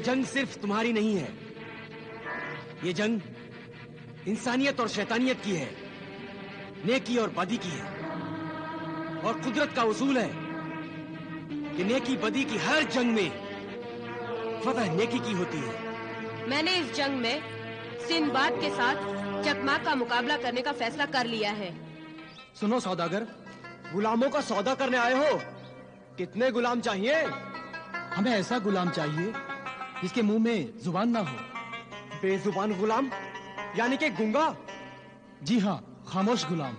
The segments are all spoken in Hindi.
जंग सिर्फ तुम्हारी नहीं है, ये जंग इंसानियत और शैतानियत की है, नेकी और बदी की है। और कुदरत का उसूल है कि नेकी बदी की हर जंग में फतह नेकी की होती है। मैंने इस जंग में सिंदबाद के साथ चकमा का मुकाबला करने का फैसला कर लिया है। सुनो सौदागर, गुलामों का सौदा करने आए हो? कितने गुलाम चाहिए? हमें ऐसा गुलाम चाहिए जिसके मुंह में जुबान ना हो। बेजुबान गुलाम यानी कि गूंगा? जी हाँ, खामोश गुलाम।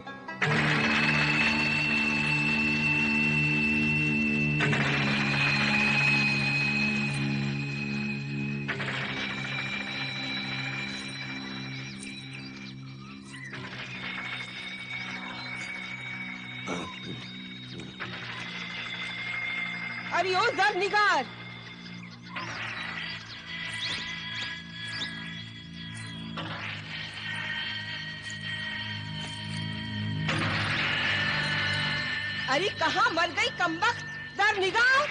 अरे ओ ज़रनिगार, अरे कहाँ मर गई कमबख्त ज़रनिगार?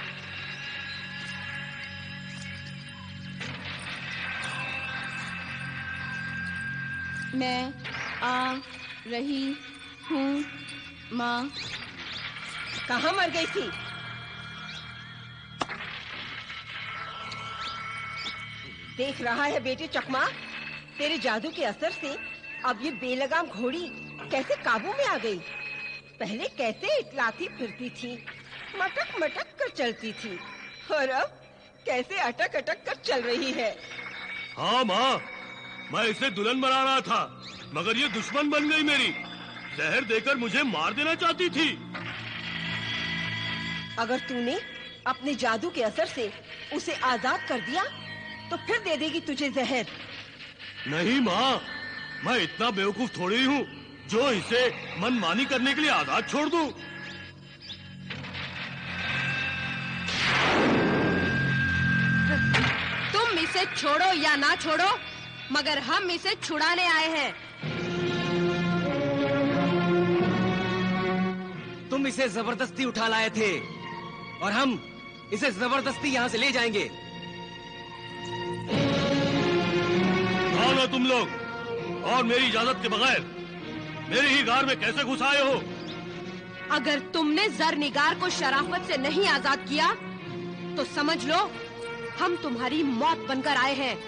मैं आ रही हूँ माँ। कहाँ मर गई थी? देख रहा है बेटे चकमा, तेरे जादू के असर से अब ये बेलगाम घोड़ी कैसे काबू में आ गई। पहले कैसे इतलाती फिरती थी, मटक मटक कर चलती थी, और अब कैसे अटक अटक कर चल रही है। हाँ माँ, मैं इसे दुल्हन बना रहा था, मगर ये दुश्मन बन गई मेरी। जहर देकर मुझे मार देना चाहती थी। अगर तूने अपने जादू के असर से उसे आजाद कर दिया तो फिर दे देगी तुझे जहर। नहीं माँ, मैं इतना बेवकूफ थोड़ी हूँ जो इसे मनमानी करने के लिए आजाद छोड़ दूं। तुम इसे छोड़ो या ना छोड़ो, मगर हम इसे छुड़ाने आए हैं। तुम इसे जबरदस्ती उठा लाए थे और हम इसे जबरदस्ती यहाँ से ले जाएंगे। कौन हो तुम लोग और मेरी इजाजत के बगैर मेरे ही गार में कैसे घुस आए हो? अगर तुमने ज़रनिगार को शराफत से नहीं आजाद किया तो समझ लो हम तुम्हारी मौत बनकर आए हैं।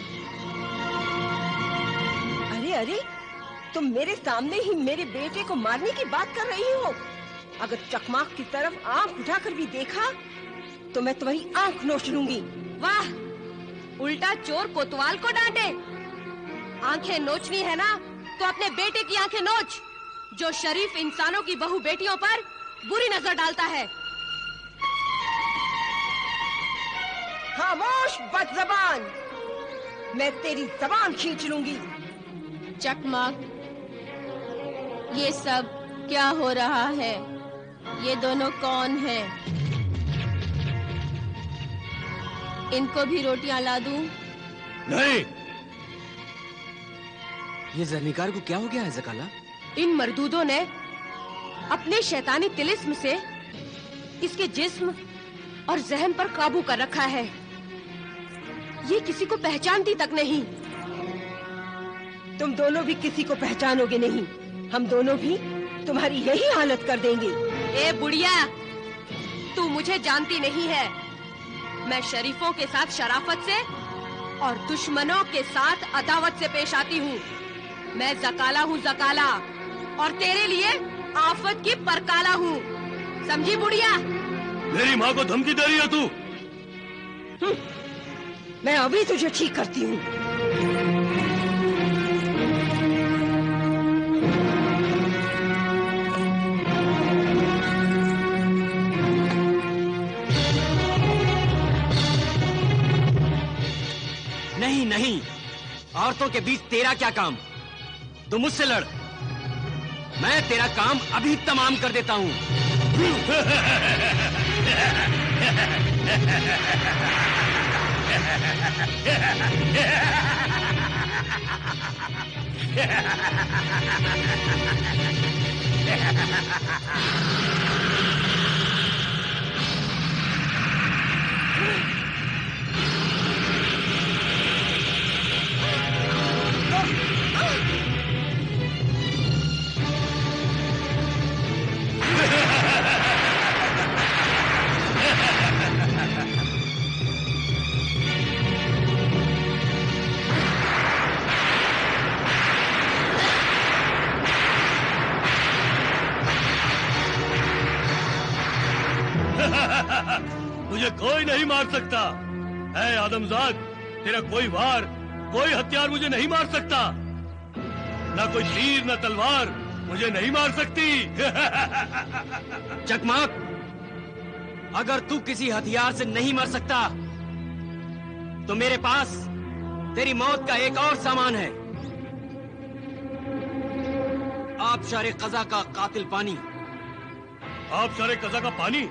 अरे अरे, तुम मेरे सामने ही मेरे बेटे को मारने की बात कर रही हो। अगर चकमाक की तरफ आंख उठाकर भी देखा तो मैं तुम्हारी आंख नोच लूंगी। वाह, उल्टा चोर कोतवाल को डांटे। आंखें नोचनी है ना तो अपने बेटे की आंखें नोच, जो शरीफ इंसानों की बहू बेटियों पर बुरी नजर डालता है। खामोश बदज़बान, मैं तेरी जबान खींच लूंगी। चकमाक, ये सब क्या हो रहा है? ये दोनों कौन हैं? इनको भी रोटियां ला दूं? नहीं। ये ज़रनिगार को क्या हो गया है ज़काला? इन मरदूदों ने अपने शैतानी तिलिस्म से इसके जिस्म और जहन पर काबू कर रखा है। ये किसी को पहचानती तक नहीं। तुम दोनों भी किसी को पहचानोगे नहीं। हम दोनों भी तुम्हारी यही हालत कर देंगे। ए बुढ़िया, तू मुझे जानती नहीं है। मैं शरीफों के साथ शराफत से और दुश्मनों के साथ अदावत से पेश आती हूँ। मैं ज़काला हूँ, ज़काला, और तेरे लिए आफत की परकाला हूँ। समझी बुढ़िया? मेरी माँ को धमकी दे रही है तू? मैं अभी तुझे ठीक करती हूँ। नहीं नहीं, औरतों के बीच तेरा क्या काम? तू मुझसे लड़, मैं तेरा काम अभी तमाम कर देता हूँ। मुझे कोई नहीं मार सकता। ऐ आदमजाद, तेरा कोई वार, कोई हथियार मुझे नहीं मार सकता। ना कोई तीर, ना तलवार मुझे नहीं मार सकती। चकमाक, अगर तू किसी हथियार से नहीं मर सकता तो मेरे पास तेरी मौत का एक और सामान है। आबशारे कज़ा का कातिल पानी। आबशारे कज़ा का पानी?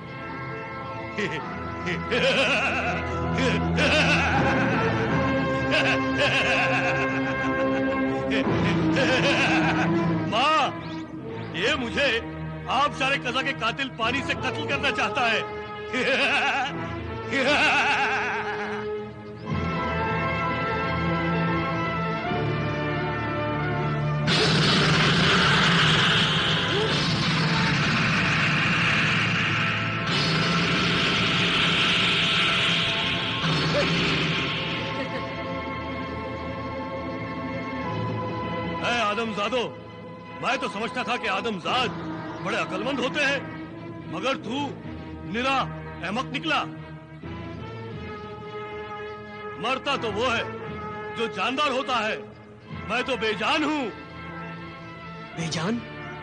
माँ, ये मुझे आबशारे कज़ा के कातिल पानी से कत्ल करना चाहता है। आदमजादो, मैं तो समझता था कि आदमजाद बड़े अकलमंद होते हैं, मगर तू निरा अहमक निकला। मरता तो वो है जो जानदार होता है, मैं तो बेजान हूँ। बेजान?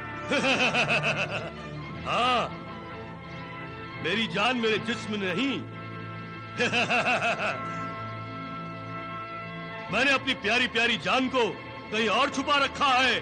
हाँ, मेरी जान मेरे जिस्म में नहीं। मैंने अपनी प्यारी प्यारी जान को कहीं और छुपा रखा है।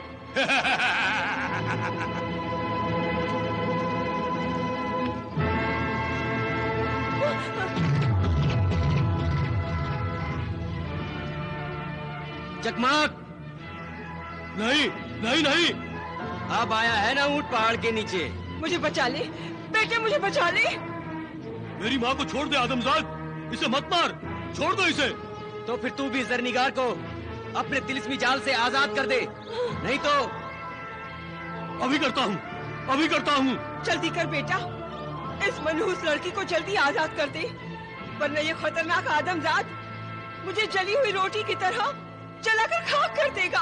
चकमाक! नहीं नहीं नहीं, अब आया है ना ऊंट पहाड़ के नीचे। मुझे बचा ले बेटे, मुझे बचा ले। मेरी माँ को छोड़ दे आदमजाद, इसे मत मार, छोड़ दो इसे। तो फिर तू भी जरनिगार को अपने तिलिस्मी जाल से आजाद कर दे, नहीं तो। अभी करता हूँ, अभी करता हूँ। जल्दी कर बेटा, इस मनहूस लड़की को जल्दी आजाद कर दे, वरना ये खतरनाक आदमजाद मुझे जली हुई रोटी की तरह जलाकर खाक कर देगा।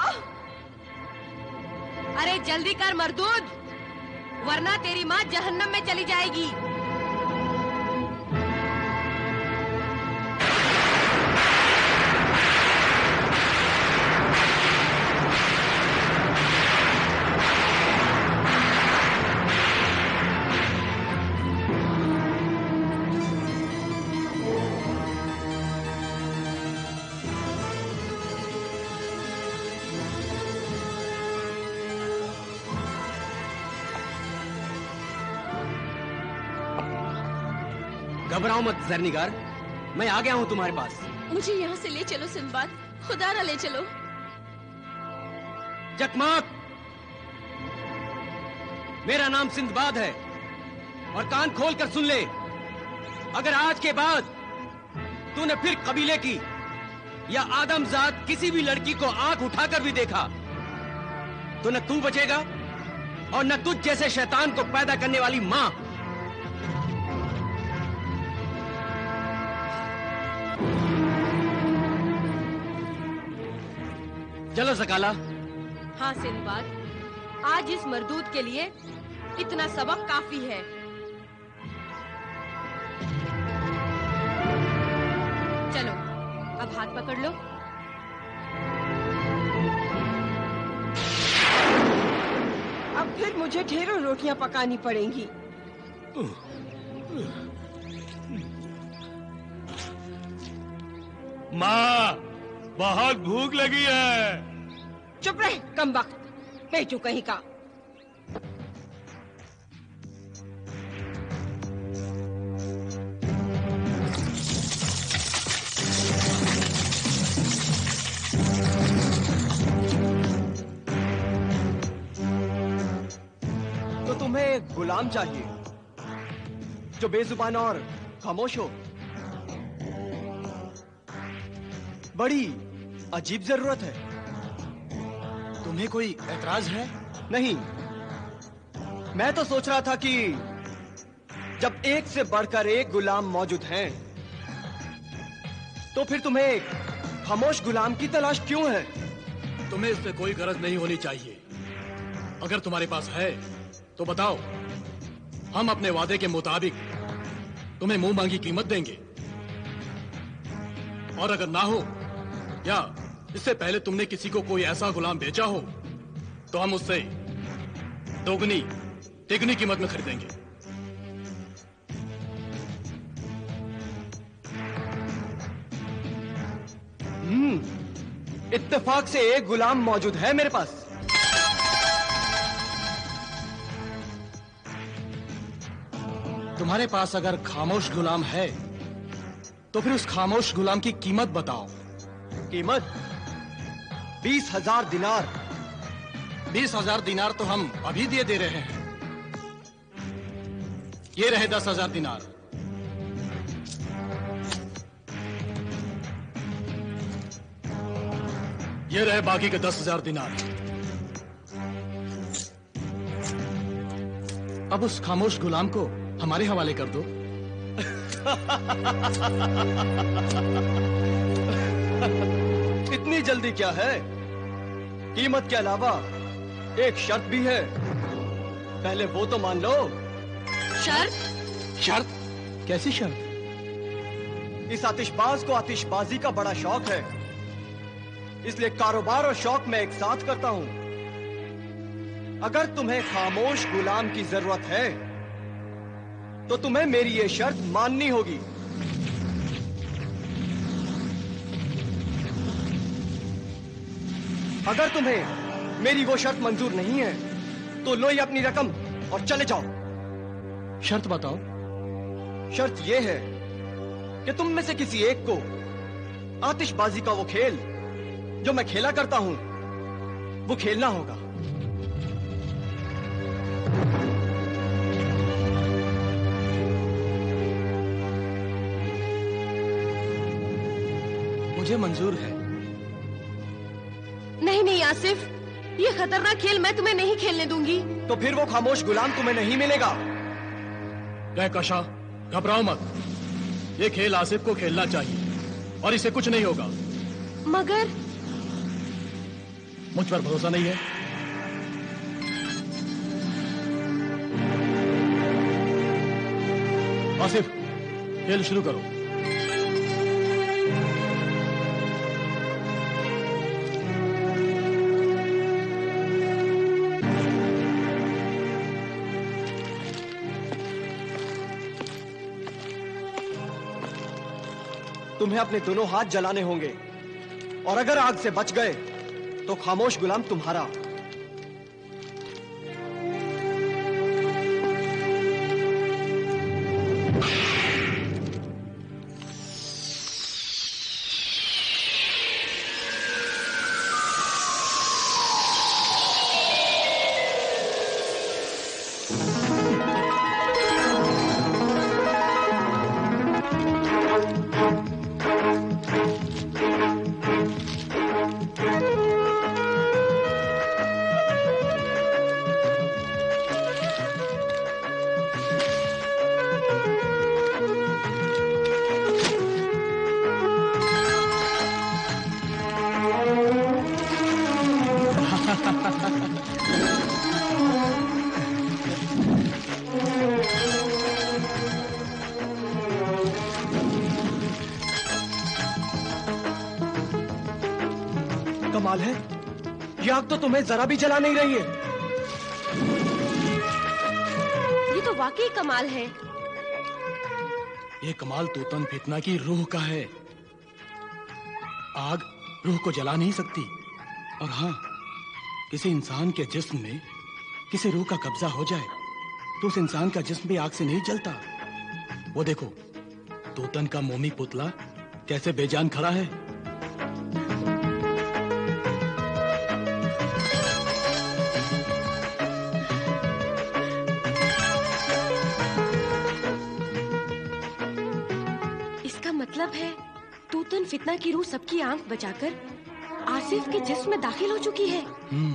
अरे जल्दी कर मर्दूद, वरना तेरी माँ जहन्नम में चली जाएगी। घबराओ मत जरनिगार, मैं आ गया हूँ तुम्हारे पास। मुझे यहाँ से ले चलो सिंदबाद, खुदारा ले चलो। चकमाक, मेरा नाम सिंदबाद है और कान खोल कर सुन ले। अगर आज के बाद तूने फिर कबीले की या आदमजाद किसी भी लड़की को आंख उठाकर भी देखा तो न तू बचेगा और न तुझ जैसे शैतान को पैदा करने वाली मां। चलो सकाला। हाँ सिंदबाद, आज इस मर्दूद के लिए इतना सबक काफी है। चलो अब हाथ पकड़ लो। अब फिर मुझे ढेरों रोटियां पकानी पड़ेंगी। माँ, बहुत भूख लगी है। चुप रहे कमबख्त, बेचू कहीं का। तो तुम्हें एक गुलाम चाहिए जो बेजुबान और खामोश हो। बड़ी अजीब जरूरत है। तुम्हें कोई एतराज है? नहीं, मैं तो सोच रहा था कि जब एक से बढ़कर एक गुलाम मौजूद हैं, तो फिर तुम्हें एक खामोश गुलाम की तलाश क्यों है? तुम्हें इससे कोई गरज नहीं होनी चाहिए। अगर तुम्हारे पास है तो बताओ, हम अपने वादे के मुताबिक तुम्हें मुंह मांगी कीमत देंगे, और अगर ना हो या इससे पहले तुमने किसी को कोई ऐसा गुलाम बेचा हो तो हम उससे दोगुनी तिगुनी कीमत में खरीदेंगे। इत्तेफाक से एक गुलाम मौजूद है मेरे पास। तुम्हारे पास अगर खामोश गुलाम है तो फिर उस खामोश गुलाम की कीमत बताओ। कीमत 20,000 दिनार। 20,000 दिनार तो हम अभी दे रहे हैं। ये रहे 10,000 दिनार। ये रहे बाकी के 10,000 दिनार। अब उस खामोश गुलाम को हमारे हवाले कर दो। इतनी जल्दी क्या है? कीमत के अलावा एक शर्त भी है, पहले वो तो मान लो। शर्त? शर्त? कैसी शर्त? इस आतिशबाज को आतिशबाजी का बड़ा शौक है, इसलिए कारोबार और शौक मैं एक साथ करता हूं। अगर तुम्हें खामोश गुलाम की जरूरत है तो तुम्हें मेरी ये शर्त माननी होगी। अगर तुम्हें मेरी वो शर्त मंजूर नहीं है तो लो ये अपनी रकम और चले जाओ। शर्त बताओ। शर्त ये है कि तुम में से किसी एक को आतिशबाजी का वो खेल जो मैं खेला करता हूं वो खेलना होगा। मुझे मंजूर है। नहीं नहीं आसिफ, ये खतरनाक खेल मैं तुम्हें नहीं खेलने दूंगी। तो फिर वो खामोश गुलाम तुम्हें नहीं मिलेगा। कहकशा, घबराओ मत। ये खेल आसिफ को खेलना चाहिए और इसे कुछ नहीं होगा। मगर मुझ पर भरोसा नहीं है? आसिफ, खेल शुरू करो। तुम्हें अपने दोनों हाथ जलाने होंगे और अगर आग से बच गए तो खामोश गुलाम तुम्हारा। कमाल है, ये आग तो तुम्हें जरा भी जला नहीं रही है। ये तो वाकई कमाल है। ये कमाल तूतन फितना की रूह का है। आग रूह को जला नहीं सकती, और हाँ, किसी इंसान के जिस्म में किसी रूह का कब्जा हो जाए तो उस इंसान का जिस्म भी आग से नहीं जलता। वो देखो, तूतन का मोमी पुतला कैसे बेजान खड़ा है। इसका मतलब है तूतन फितना की रूह सबकी आंख बचाकर आसिफ के जिस्म में दाखिल हो चुकी है।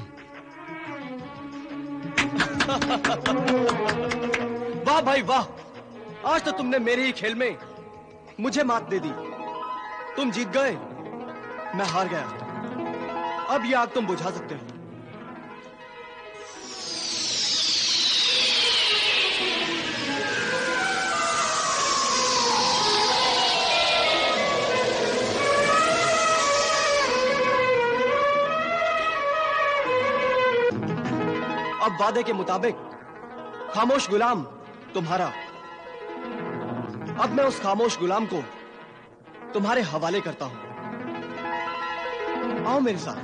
वाह भाई वाह, आज तो तुमने मेरे ही खेल में मुझे मात दे दी। तुम जीत गए, मैं हार गया। अब ये आग तुम बुझा सकते हो। अब वादे के मुताबिक खामोश गुलाम तुम्हारा। अब मैं उस खामोश गुलाम को तुम्हारे हवाले करता हूं। आओ मेरे साथ।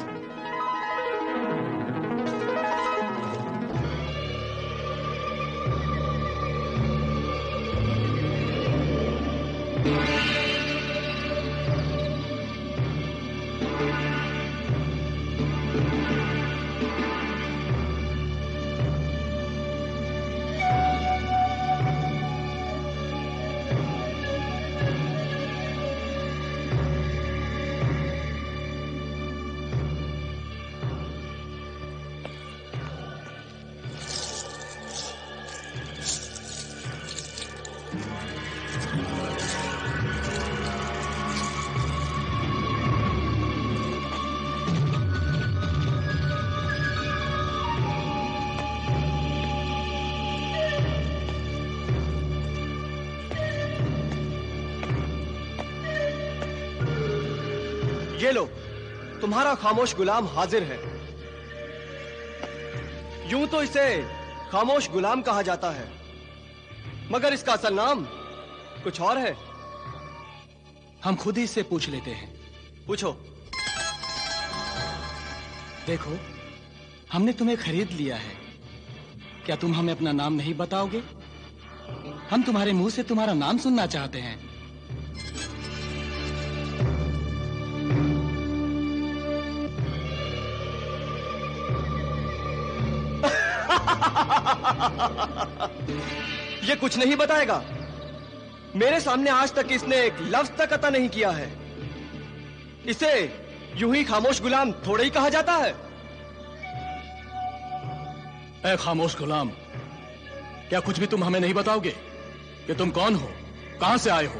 ये लो, तुम्हारा खामोश गुलाम हाजिर है। यूं तो इसे खामोश गुलाम कहा जाता है, मगर इसका असल नाम कुछ और है। हम खुद ही इससे पूछ लेते हैं। पूछो। देखो, हमने तुम्हें खरीद लिया है। क्या तुम हमें अपना नाम नहीं बताओगे? हम तुम्हारे मुंह से तुम्हारा नाम सुनना चाहते हैं। ये कुछ नहीं बताएगा। मेरे सामने आज तक इसने एक लफ्ज तक अता नहीं किया है। इसे यूं ही खामोश गुलाम थोड़ा ही कहा जाता है। ऐ खामोश गुलाम, क्या कुछ भी तुम हमें नहीं बताओगे कि तुम कौन हो, कहां से आए हो?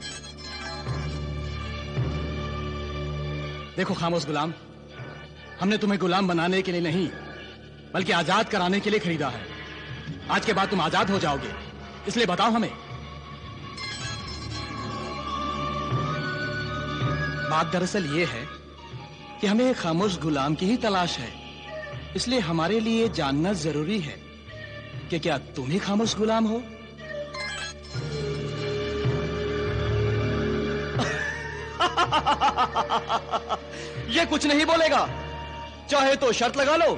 देखो खामोश गुलाम, हमने तुम्हें गुलाम बनाने के लिए नहीं बल्कि आजाद कराने के लिए खरीदा है। आज के बाद तुम आजाद हो जाओगे, इसलिए बताओ हमें। बात दरअसल ये है कि हमें एक खामोश गुलाम की ही तलाश है, इसलिए हमारे लिए जानना जरूरी है कि क्या तुम ही खामोश गुलाम हो? ये कुछ नहीं बोलेगा, चाहे तो शर्त लगा लो।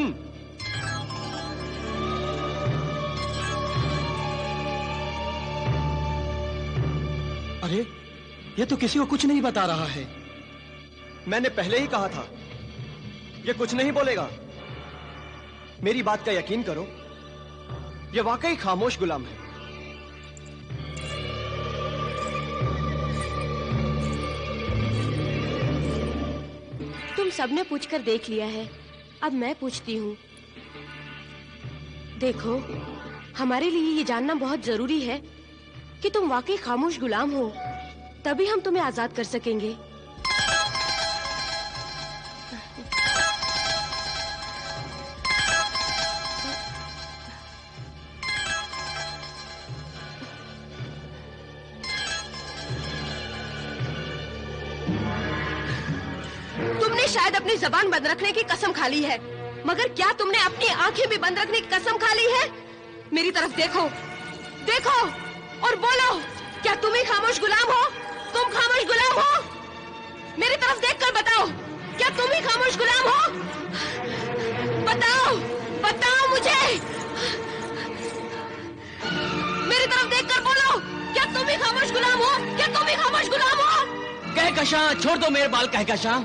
अरे, ये तो किसी को कुछ नहीं बता रहा है। मैंने पहले ही कहा था, ये कुछ नहीं बोलेगा। मेरी बात का यकीन करो, ये वाकई खामोश गुलाम है। तुम सबने पूछकर देख लिया है, अब मैं पूछती हूँ। देखो, हमारे लिए ये जानना बहुत जरूरी है कि तुम वाकई खामोश गुलाम हो, तभी हम तुम्हें आजाद कर सकेंगे। तुमने शायद अपनी जबान बंद रखने की कसम खा ली है, मगर क्या तुमने अपनी आंखें भी बंद रखने की कसम खा ली है? मेरी तरफ देखो, देखो और बोलो, क्या तुम ही खामोश गुलाम हो? तुम खामोश गुलाम हो? मेरी तरफ देखकर बताओ, क्या तुम ही खामोश गुलाम हो? बताओ, बताओ मुझे। मेरी तरफ देखकर बोलो, क्या तुम ही खामोश गुलाम हो? क्या तुम ही खामोश गुलाम हो? कहकशां, छोड़ दो मेरे बाल कहकशां।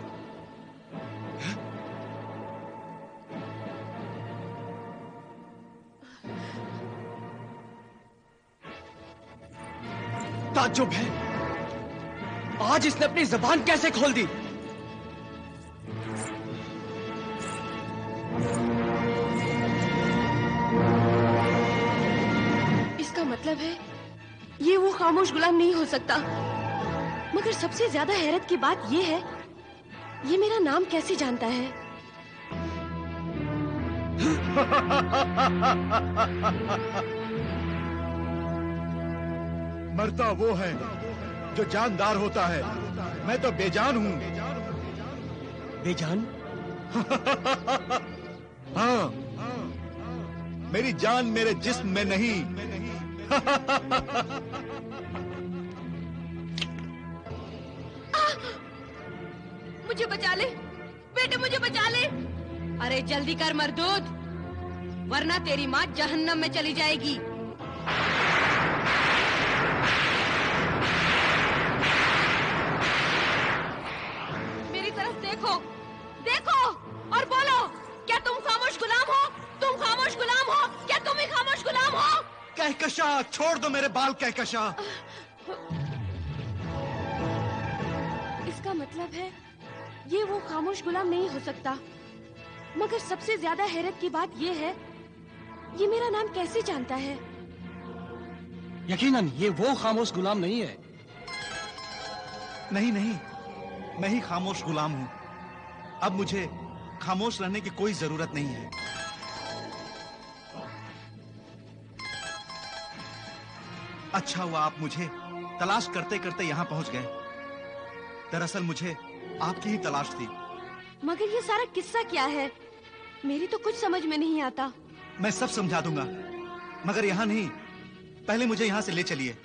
ताज्जुब है, आज इसने अपनी जबान कैसे खोल दी? इसका मतलब है ये वो खामोश गुलाम नहीं हो सकता। मगर सबसे ज्यादा हैरत की बात ये है, ये मेरा नाम कैसे जानता है? मरता वो है जो जानदार होता है। मैं तो बेजान हूँ। बेजान? हाँ, मेरी जान मेरे जिस्म में नहीं। मुझे बचा ले बेटे, मुझे बचा ले। अरे जल्दी कर मरदूद, वरना तेरी माँ जहन्नम में चली जाएगी। मेरी तरफ देखो, देखो और बोलो, क्या तुम खामोश गुलाम हो? तुम खामोश गुलाम हो? क्या तुम ही खामोश गुलाम हो? कहकशा, छोड़ दो मेरे बाल कहकशा। इसका मतलब है ये वो खामोश गुलाम नहीं हो सकता। मगर सबसे ज्यादा हैरत की बात ये है, ये मेरा नाम कैसे जानता है? यकीनन ये वो खामोश गुलाम नहीं है। नहीं नहीं, मैं ही खामोश गुलाम हूं। अब मुझे खामोश रहने की कोई जरूरत नहीं है। अच्छा हुआ आप मुझे तलाश करते करते यहां पहुंच गए। दरअसल मुझे आपकी ही तलाश थी। मगर ये सारा किस्सा क्या है? मेरी तो कुछ समझ में नहीं आता। मैं सब समझा दूंगा, मगर यहां नहीं। पहले मुझे यहां से ले चलिए।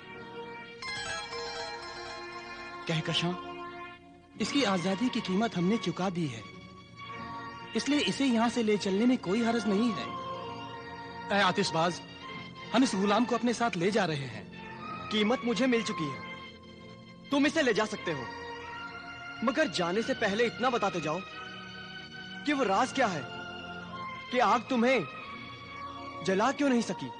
कहकशां, इसकी आजादी की कीमत हमने चुका दी है, इसलिए इसे यहां से ले चलने में कोई हर्ज नहीं है। ऐ आतिशबाज, हम इस गुलाम को अपने साथ ले जा रहे हैं। कीमत मुझे मिल चुकी है, तुम इसे ले जा सकते हो, मगर जाने से पहले इतना बताते जाओ कि वो राज क्या है कि आग तुम्हें जला क्यों नहीं सकी।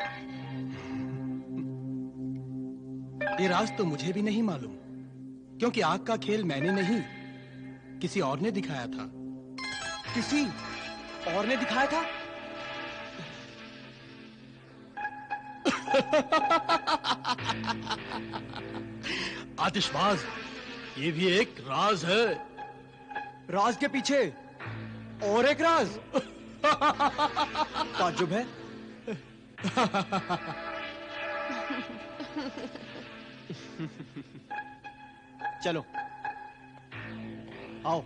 ये राज तो मुझे भी नहीं मालूम, क्योंकि आग का खेल मैंने नहीं, किसी और ने दिखाया था। किसी और ने दिखाया था? आतिशबाज, ये भी एक राज है। राज के पीछे और एक राज। ताज्जुब है। चलो आओ।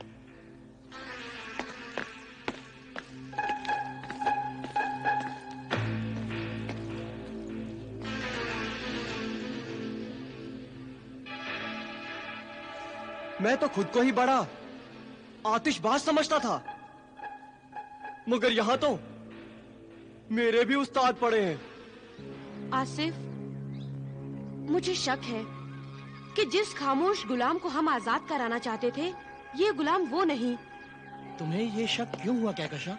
मैं तो खुद को ही बड़ा आतिशबाज समझता था, मगर यहां तो मेरे भी उस्ताद पड़े हैं। आसिफ, मुझे शक है कि जिस खामोश गुलाम को हम आजाद कराना चाहते थे, ये गुलाम वो नहीं। तुम्हें ये शक क्यों हुआ कहकशां?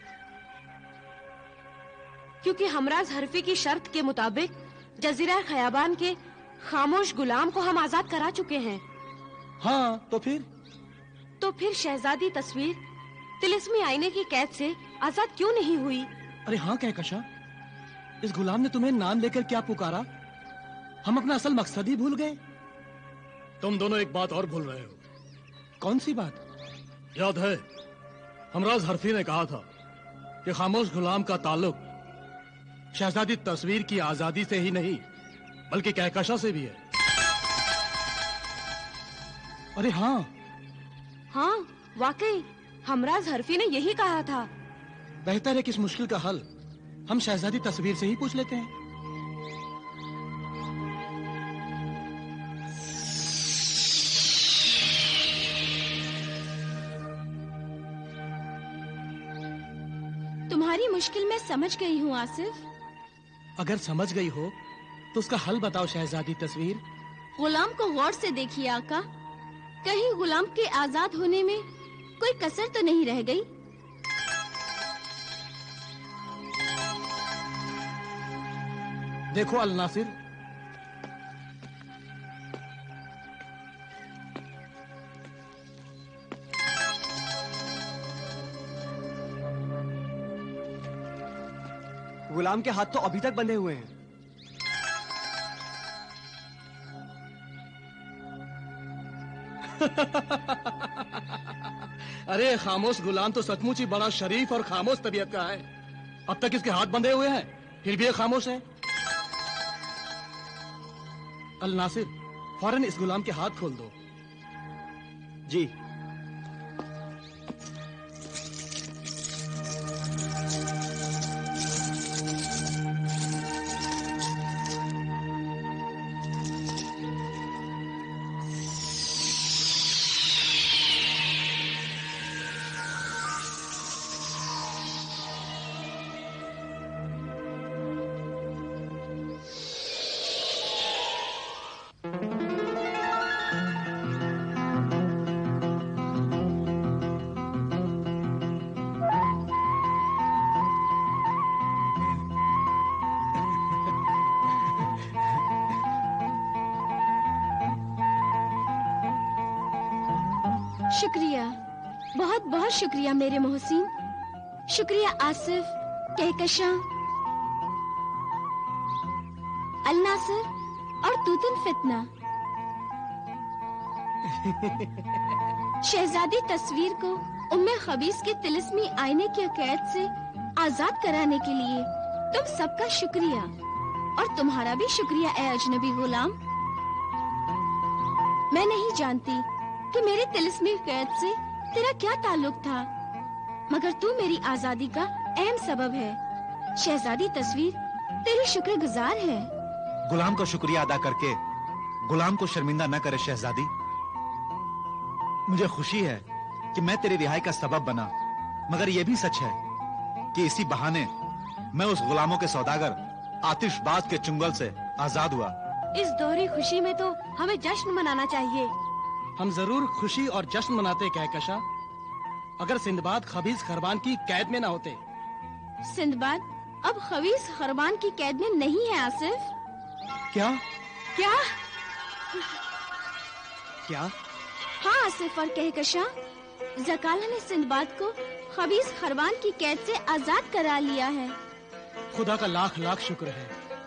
क्योंकि हमराज हरफी की शर्त के मुताबिक जजीरा खयाबान के खामोश गुलाम को हम आजाद करा चुके हैं। हाँ, तो फिर शहजादी तस्वीर तिलिस्मी आईने की कैद से आजाद क्यों नहीं हुई? अरे हाँ कहकशां, इस गुलाम ने तुम्हें नाम लेकर क्या पुकारा? हम अपना असल मकसद ही भूल गए। तुम दोनों एक बात और भूल रहे हो। कौन सी बात? याद है, हमराज हरफी ने कहा था कि खामोश गुलाम का ताल्लुक शहजादी तस्वीर की आजादी से ही नहीं, बल्कि कहकशां से भी है। अरे हाँ वाकई हमराज हरफी ने यही कहा था। बेहतर है कि इस मुश्किल का हल हम शहजादी तस्वीर से ही पूछ लेते हैं। तुम्हारी मुश्किल मैं समझ गई हूँ आसिफ। अगर समझ गई हो तो उसका हल बताओ शहजादी तस्वीर। गुलाम को गौर से देखिए आका, कहीं गुलाम के आजाद होने में कोई कसर तो नहीं रह गई। देखो अल नासिर, गुलाम के हाथ तो अभी तक बंधे हुए हैं। अरे खामोश गुलाम तो सचमुच ही बड़ा शरीफ और खामोश तबीयत का है। अब तक इसके हाथ बंधे हुए हैं, फिर भी ये खामोश है। अल नासिर, फौरन इस गुलाम के हाथ खोल दो। जी। शुक्रिया, बहुत बहुत शुक्रिया मेरे मोहसिन। शुक्रिया आसिफ, कहकशां, अल-नासिर और तूतुन फितना। शहजादी तस्वीर को उम्मे खबीस के तिलिस्मी आईने की कैद से आजाद कराने के लिए तुम सबका शुक्रिया, और तुम्हारा भी शुक्रिया ए अजनबी गुलाम। मैं नहीं जानती कि मेरे तिलिस्मी कैद से तेरा क्या ताल्लुक था, मगर तू मेरी आजादी का अहम सबब है। शहजादी तस्वीर तेरी शुक्रगुजार है। गुलाम का शुक्रिया अदा करके गुलाम को शर्मिंदा न करे शहजादी। मुझे खुशी है कि मैं तेरी रिहाई का सबब बना, मगर यह भी सच है कि इसी बहाने मैं उस गुलामों के सौदागर आतिशबाज के चुंगल से आजाद हुआ। इस दोहरी खुशी में तो हमें जश्न मनाना चाहिए। हम जरूर खुशी और जश्न मनाते कहकशा, अगर सिंदबाद खबीज खरबान की कैद में न होते। सिंदबाद अब खबीज खरबान की कैद में नहीं है आसिफ। क्या? क्या? क्या? हाँ आसिफ और कहकशा, ज़काला ने सिंदबाद को खबीज खरबान की कैद से आजाद करा लिया है। खुदा का लाख लाख शुक्र है।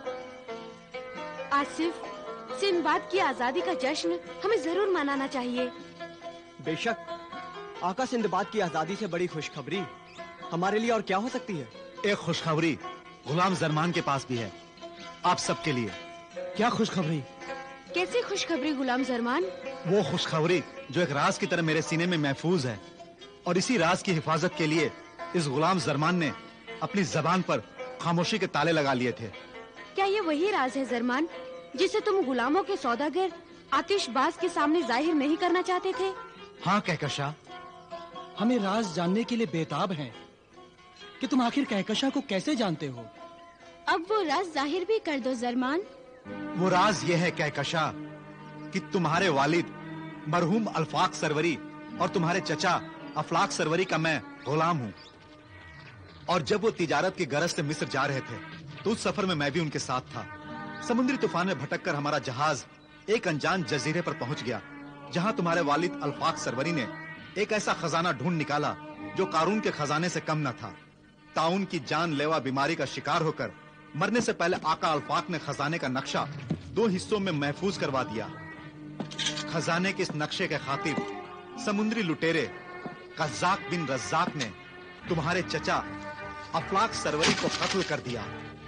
आसिफ, सिंदबाद की आजादी का जश्न हमें जरूर मनाना चाहिए। बेशक, आका सिंदबाद की आजादी से बड़ी खुशखबरी हमारे लिए और क्या हो सकती है। एक खुशखबरी गुलाम जरमान के पास भी है, आप सबके लिए। क्या खुशखबरी? कैसी खुशखबरी गुलाम जरमान? वो खुशखबरी जो एक राज की तरह मेरे सीने में महफूज है, और इसी राज की हिफाजत के लिए इस गुलाम जरमान ने अपनी जबान पर खामोशी के ताले लगा लिए थे। क्या ये वही राज है जरमान, जिसे तुम गुलामों के सौदागर आतिशबाज के सामने जाहिर नहीं करना चाहते थे? हाँ कहकशा, हमें राज जानने के लिए बेताब हैं कि तुम आखिर कहकशा को कैसे जानते हो। अब वो राज जाहिर भी कर दो जरमान। वो राज ये है कहकशा कि तुम्हारे वालिद मरहूम अल्फाक सरवरी और तुम्हारे चचा अफलाक सरवरी का मैं गुलाम हूँ। और जब वो तिजारत की गरज से मिस्र जा रहे थे तो उस सफर में मैं भी उनके साथ था। समुद्री तूफान में भटककर हमारा जहाज एक अनजान जजीरे पर पहुंच गया, जहां तुम्हारे वालिद अल्फाक सरवरी ने एक ऐसा खजाना ढूंढ निकाला जो कारून के खजाने से कम न था। ताउन की जानलेवा बीमारी का शिकार होकर मरने से पहले आका अल्फाक ने खजाने का नक्शा 2 हिस्सों में महफूज करवा दिया। खजाने के इस नक्शे के खातिर समुद्री लुटेरे कज़्ज़ाक बिन रज़्ज़ाक ने तुम्हारे चचा अफलाक सरवरी को कत्ल कर दिया।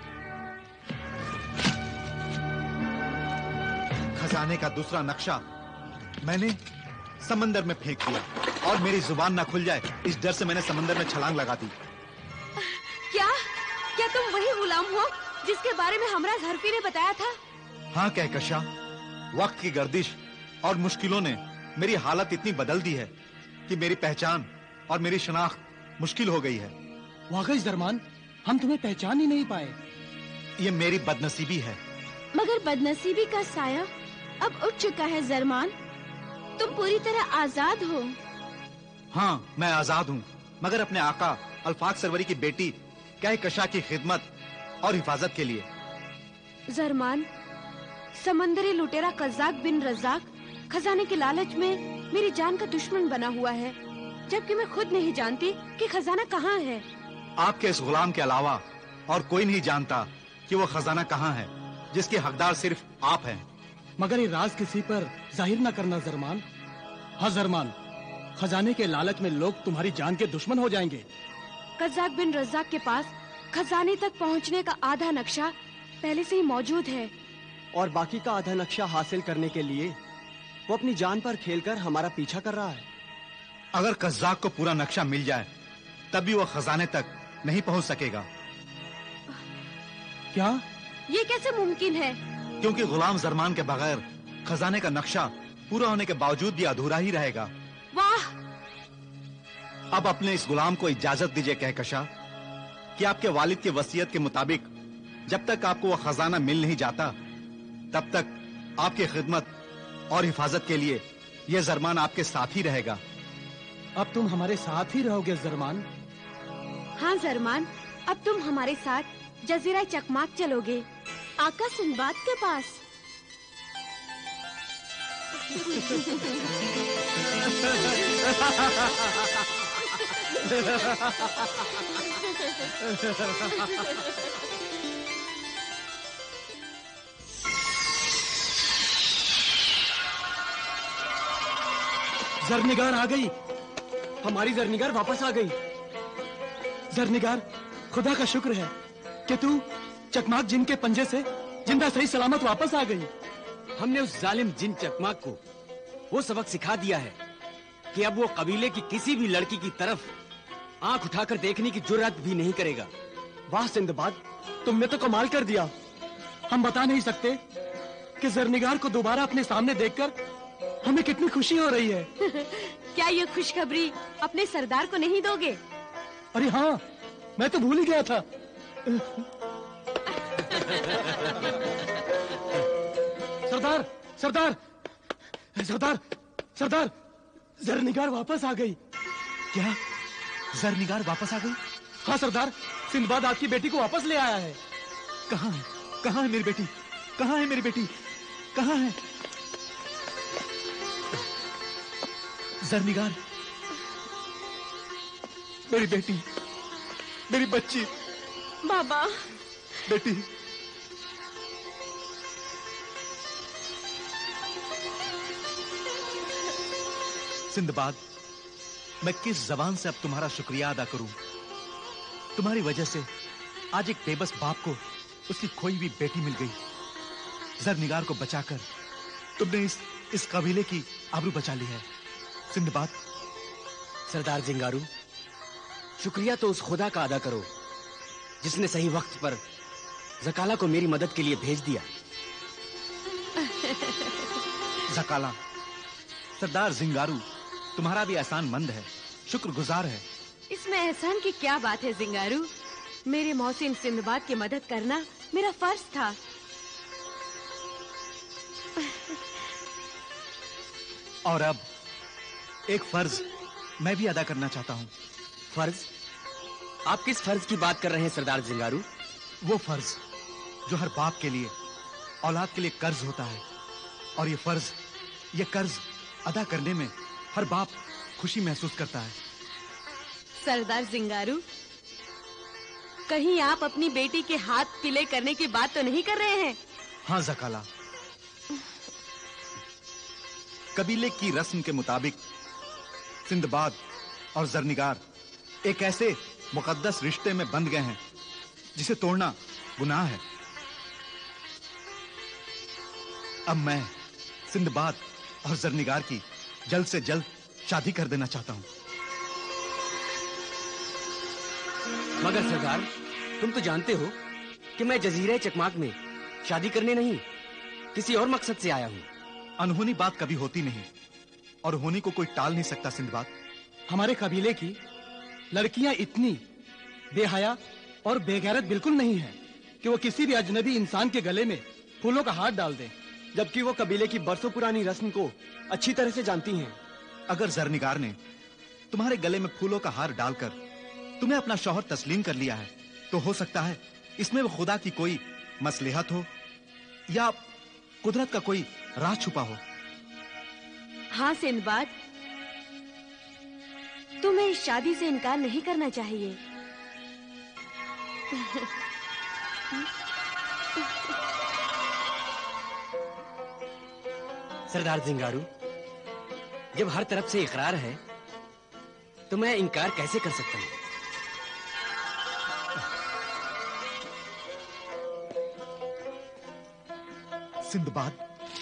खजाने का दूसरा नक्शा मैंने समंदर में फेंक दिया, और मेरी जुबान ना खुल जाए इस डर से मैंने समंदर में छलांग लगा दी। क्या? क्या तुम वही गुलाम हो जिसके बारे में हमरा हरफी ने बताया था? हाँ कहकशा, वक्त की गर्दिश और मुश्किलों ने मेरी हालत इतनी बदल दी है कि मेरी पहचान और मेरी शनाख्त मुश्किल हो गई है। वाकई जरमान, हम तुम्हें पहचान ही नहीं पाए। ये मेरी बदनसीबी है। मगर बदनसीबी का साया अब उठ चुका है जरमान। तुम पूरी तरह आजाद हो। हाँ, मैं आजाद हूँ, मगर अपने आका अल्फाक सरवरी की बेटी कहकशा की खिदमत और हिफाजत के लिए। जरमान, समंदरी लुटेरा कज़्ज़ाक बिन रज़्ज़ाक खजाने के लालच में मेरी जान का दुश्मन बना हुआ है, जबकि मैं खुद नहीं जानती कि खजाना कहाँ है। आपके इस गुलाम के अलावा और कोई नहीं जानता कि वो खजाना कहाँ है, जिसके हकदार सिर्फ आप हैं। मगर ये राज किसी पर जाहिर न करना जरमान। हाँ जरमान, खजाने के लालच में लोग तुम्हारी जान के दुश्मन हो जाएंगे। कज़्ज़ाक बिन रज़्ज़ाक के पास खजाने तक पहुंचने का आधा नक्शा पहले से ही मौजूद है, और बाकी का आधा नक्शा हासिल करने के लिए वो अपनी जान पर खेलकर हमारा पीछा कर रहा है। अगर कज़्ज़ाक को पूरा नक्शा मिल जाए तब भी वो खजाने तक नहीं पहुंच सकेगा। क्या? ये कैसे मुमकिन है? क्योंकि गुलाम जरमान के बगैर खजाने का नक्शा पूरा होने के बावजूद भी अधूरा ही रहेगा। वाह! अब अपने इस गुलाम को इजाजत दीजिए कहकशा कि आपके वालिद की वसीयत के मुताबिक जब तक आपको वह खजाना मिल नहीं जाता तब तक आपकी खिदमत और हिफाजत के लिए यह जरमान आपके साथ ही रहेगा। अब तुम हमारे साथ ही रहोगे जरमान? हाँ जरमान, अब तुम हमारे साथ जजीरा चकमाक चलोगे, आका सिंदबाद के पास। जरनिगार आ गई। हमारी जरनिगार वापस आ गई। जरनिगार, खुदा का शुक्र है कि तू चकमाक जिन के पंजे से जिंदा सही सलामत वापस आ गई। हमने उस जालिम जिन चकमाक को वो सबक सिखा दिया है कि अब वो कबीले की किसी भी लड़की की तरफ आंख उठाकर देखने की जुर्रत भी नहीं करेगा। वाह सिंदबाद, तुमने तो कमाल कर दिया। हम बता नहीं सकते कि जरनिगार को दोबारा अपने सामने देखकर हमें कितनी खुशी हो रही है। क्या ये खुशखबरी अपने सरदार को नहीं दोगे? अरे हाँ, मैं तो भूल ही गया था। सरदार, सरदार, सरदार, सरदार, जरनिगार वापस आ गई। क्या जरनिगार वापस आ गई? हाँ सरदार, सिंदबाद आपकी बेटी को वापस ले आया है। कहाँ है? कहाँ है मेरी बेटी? कहाँ है मेरी बेटी? कहाँ है जरनिगार? मेरी बेटी, मेरी बच्ची, बाबा। बेटी। सिंदबाद, मैं किस जबान से अब तुम्हारा शुक्रिया अदा करूं? तुम्हारी वजह से आज एक बेबस बाप को उसकी खोई हुई बेटी मिल गई। जरनिगार को बचाकर तुमने इस कबीले की आबरू बचा ली है। सिंदबाद। सरदार जिंगारू, शुक्रिया तो उस खुदा का अदा करो जिसने सही वक्त पर जकाला को मेरी मदद के लिए भेज दिया। जकाला, सरदार जिंगारू तुम्हारा भी एहसान मंद है, शुक्रगुजार है। इसमें एहसान की क्या बात है जिंगारू? मेरे मोहसिन सिंदबाद की मदद करना मेरा फर्ज था। और अब एक फर्ज मैं भी अदा करना चाहता हूँ। फर्ज? आप किस फर्ज की बात कर रहे हैं सरदार जिंगारू? वो फर्ज जो हर बाप के लिए औलाद के लिए कर्ज होता है, और ये कर्ज अदा करने में हर बाप खुशी महसूस करता है। सरदार जिंगारू, कहीं आप अपनी बेटी के हाथ पीले करने की बात तो नहीं कर रहे हैं? हाँ जकाला, कबीले की रस्म के मुताबिक सिंदबाद और जरनिगार एक ऐसे मुकद्दस रिश्ते में बंध गए हैं जिसे तोड़ना गुनाह है। अब मैं सिंदबाद और जरनिगार की जल्द से जल्द शादी कर देना चाहता हूं। मगर सरदार, तुम तो जानते हो कि मैं जजीरे चकमाक में शादी करने नहीं, किसी और मकसद से आया हूं। अनहोनी बात कभी होती नहीं, और होनी को कोई टाल नहीं सकता। सिंदबाद, हमारे कबीले की लड़कियां इतनी बेहया और बेगैरत बिल्कुल नहीं है कि वो किसी भी अजनबी इंसान के गले में फूलों का हाथ डाल दें, जबकि वो कबीले की बरसों पुरानी रस्म को अच्छी तरह से जानती हैं। अगर जरनिगार ने तुम्हारे गले में फूलों का हार डालकर तुम्हें अपना शौहर तस्लीम कर लिया है, तो हो सकता है इसमें वो खुदा की कोई मसलहत हो या कुदरत का कोई राज छुपा हो। हाँ सिंदबाद, तुम्हें इस शादी से इनकार नहीं करना चाहिए। सरदार जिंगारू, जब हर तरफ से इकरार है तो मैं इनकार कैसे कर सकता हूं? सिंदबाद,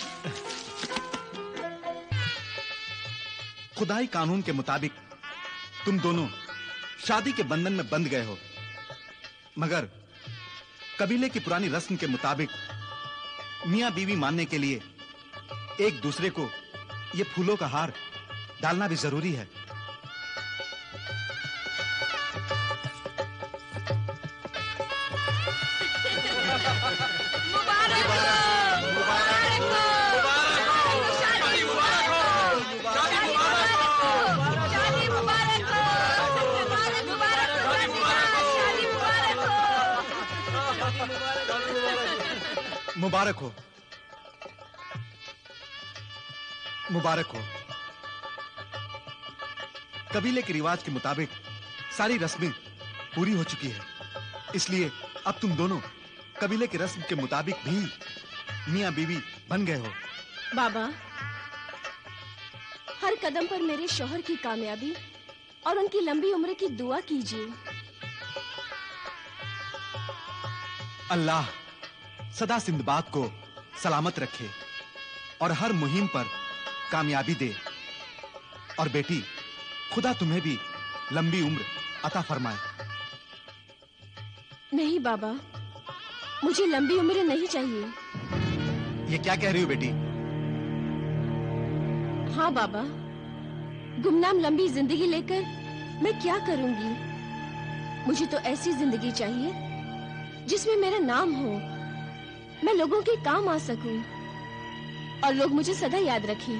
खुदाई कानून के मुताबिक तुम दोनों शादी के बंधन में बंध गए हो, मगर कबीले की पुरानी रस्म के मुताबिक मियां बीवी मानने के लिए एक दूसरे को ये फूलों का हार डालना भी जरूरी है। मुबारक हो, मुबारक हो। कबीले के रिवाज के मुताबिक सारी रस्में पूरी हो चुकी है, इसलिए अब तुम दोनों कबीले की रस्म के मुताबिक भी मियां बीवी बन गए हो। बाबा, हर कदम पर मेरे शौहर की कामयाबी और उनकी लंबी उम्र की दुआ कीजिए। अल्लाह सदा सिंदबाद को सलामत रखे और हर मुहिम पर कामयाबी दे। और बेटी, खुदा तुम्हें भी लंबी उम्र अता फरमाए। नहीं बाबा, मुझे लंबी उम्र नहीं चाहिए। ये क्या कह रही हो बेटी? हाँ बाबा, गुमनाम लंबी जिंदगी लेकर मैं क्या करूंगी? मुझे तो ऐसी जिंदगी चाहिए जिसमें मेरा नाम हो, मैं लोगों के काम आ सकूं और लोग मुझे सदा याद रखें।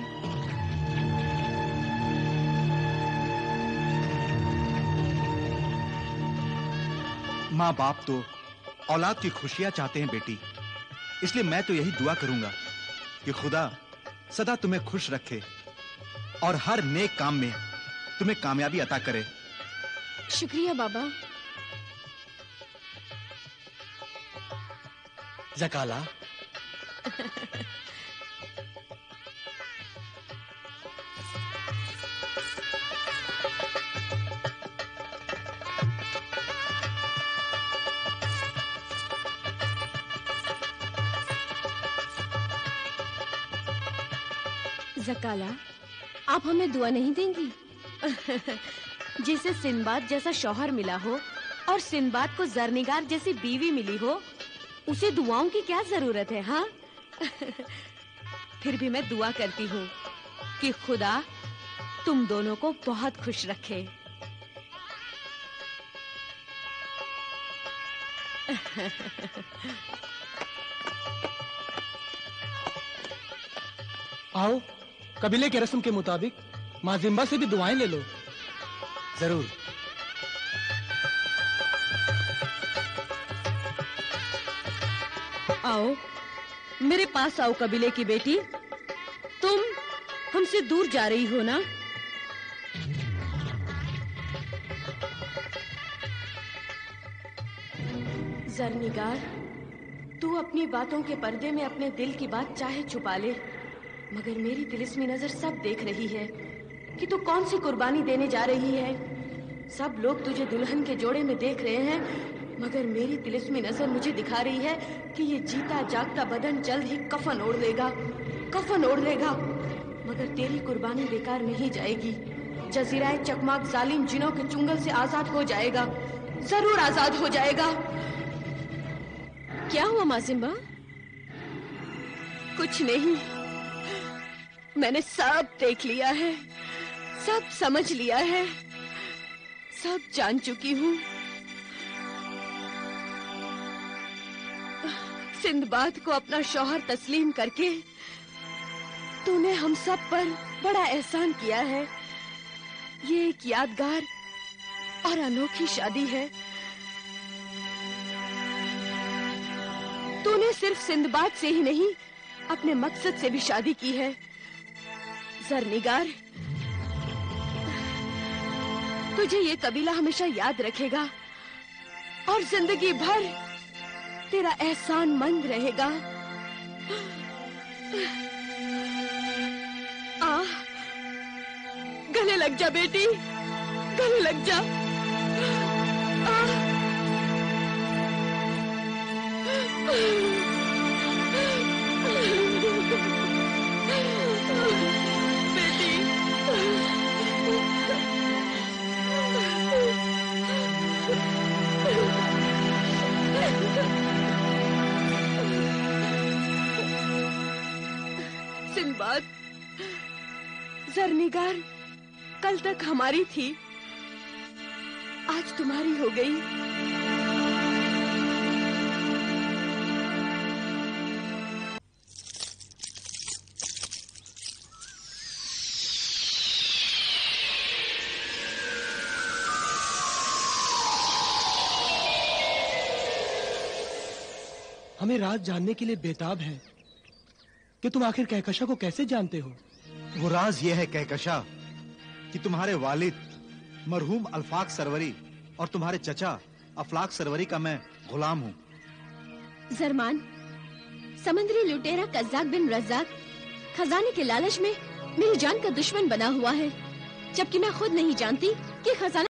माँ बाप तो औलाद की खुशियां चाहते हैं बेटी, इसलिए मैं तो यही दुआ करूंगा कि खुदा सदा तुम्हें खुश रखे और हर नेक काम में तुम्हें कामयाबी अता करे। शुक्रिया बाबा। जकाला, जकाला, आप हमें दुआ नहीं देंगी? जिसे सिंबाद जैसा शौहर मिला हो और सिंबाद को जरनिगार जैसी बीवी मिली हो, उसे दुआओं की क्या जरूरत है? हाँ फिर भी मैं दुआ करती हूँ कि खुदा तुम दोनों को बहुत खुश रखे। आओ, कबीले के रस्म के मुताबिक माँ जिम्बा से भी दुआएं ले लो। जरूर। आओ, मेरे पास आओ कबीले की बेटी। तुम हमसे दूर जा रही हो ना? जरनिगार, तू अपनी बातों के पर्दे में अपने दिल की बात चाहे छुपा ले, मगर मेरी तिलिस्मी नजर सब देख रही है कि तू कौन सी कुर्बानी देने जा रही है। सब लोग तुझे दुल्हन के जोड़े में देख रहे हैं, मगर मेरी तिलिस्मी नजर मुझे दिखा रही है कि ये जीता जागता बदन जल्द ही कफन ओढ़ लेगा, कफन ओढ़ लेगा। मगर तेरी कुर्बानी बेकार नहीं जाएगी। जजीराए चकमाक जालिम जिनों के चुंगल से आजाद हो जाएगा, जरूर आजाद हो जाएगा। क्या हुआ माजिम्बा? कुछ नहीं, मैंने सब देख लिया है, सब समझ लिया है, सब जान चुकी हूँ। सिंदबाद को अपना शौहर तस्लीम करके तूने हम सब पर बड़ा एहसान किया है। ये एक यादगार और अनोखी शादी है। तूने सिर्फ सिंदबाद से ही नहीं, अपने मकसद से भी शादी की है। जरनिगार, तुझे ये कबीला हमेशा याद रखेगा और जिंदगी भर तेरा एहसान मंद रहेगा। आ, गले लग जा बेटी, गले लग जा। सिंबाद, जरनिगार कल तक हमारी थी, आज तुम्हारी हो गई। हमें राज जानने के लिए बेताब है कि तुम आखिर कहकशा को कैसे जानते हो। वो राज ये है कहकशा कि तुम्हारे वालिद मरहूम अल्फाक सरवरी और तुम्हारे चचा अफलाक सरवरी का मैं गुलाम हूँ। जरमान, समंदरी लुटेरा कज़्ज़ाक बिन रज़्ज़ाक खजाने के लालच में मेरी जान का दुश्मन बना हुआ है, जबकि मैं खुद नहीं जानती कि खजाना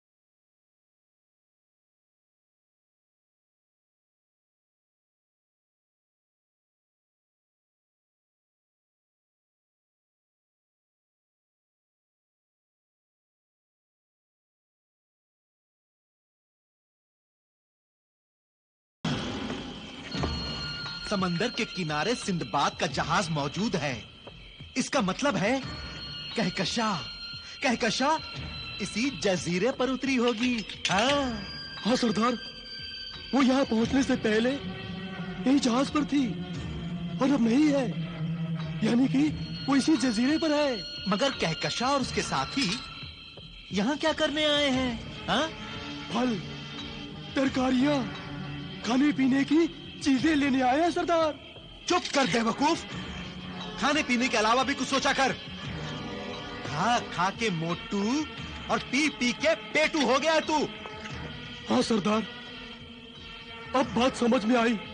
समंदर के किनारे सिंदबाद का जहाज मौजूद है। इसका मतलब है कहकशा इसी जजीरे पर उतरी होगी। हाँ सरदार, वो यहाँ पहुँचने से पहले यही जहाज पर थी और अब नहीं है, यानी कि वो इसी जजीरे पर है। मगर कहकशा और उसके साथी यहाँ क्या करने आए हैं? हाँ? फल, तरकारियाँ, खाने पीने की चीजें लेने आए हैं सरदार। चुप कर बेवकूफ, खाने पीने के अलावा भी कुछ सोचा कर। खा खा के मोटू और पी पी के पेटू हो गया है तू। हाँ सरदार, अब बात समझ में आई।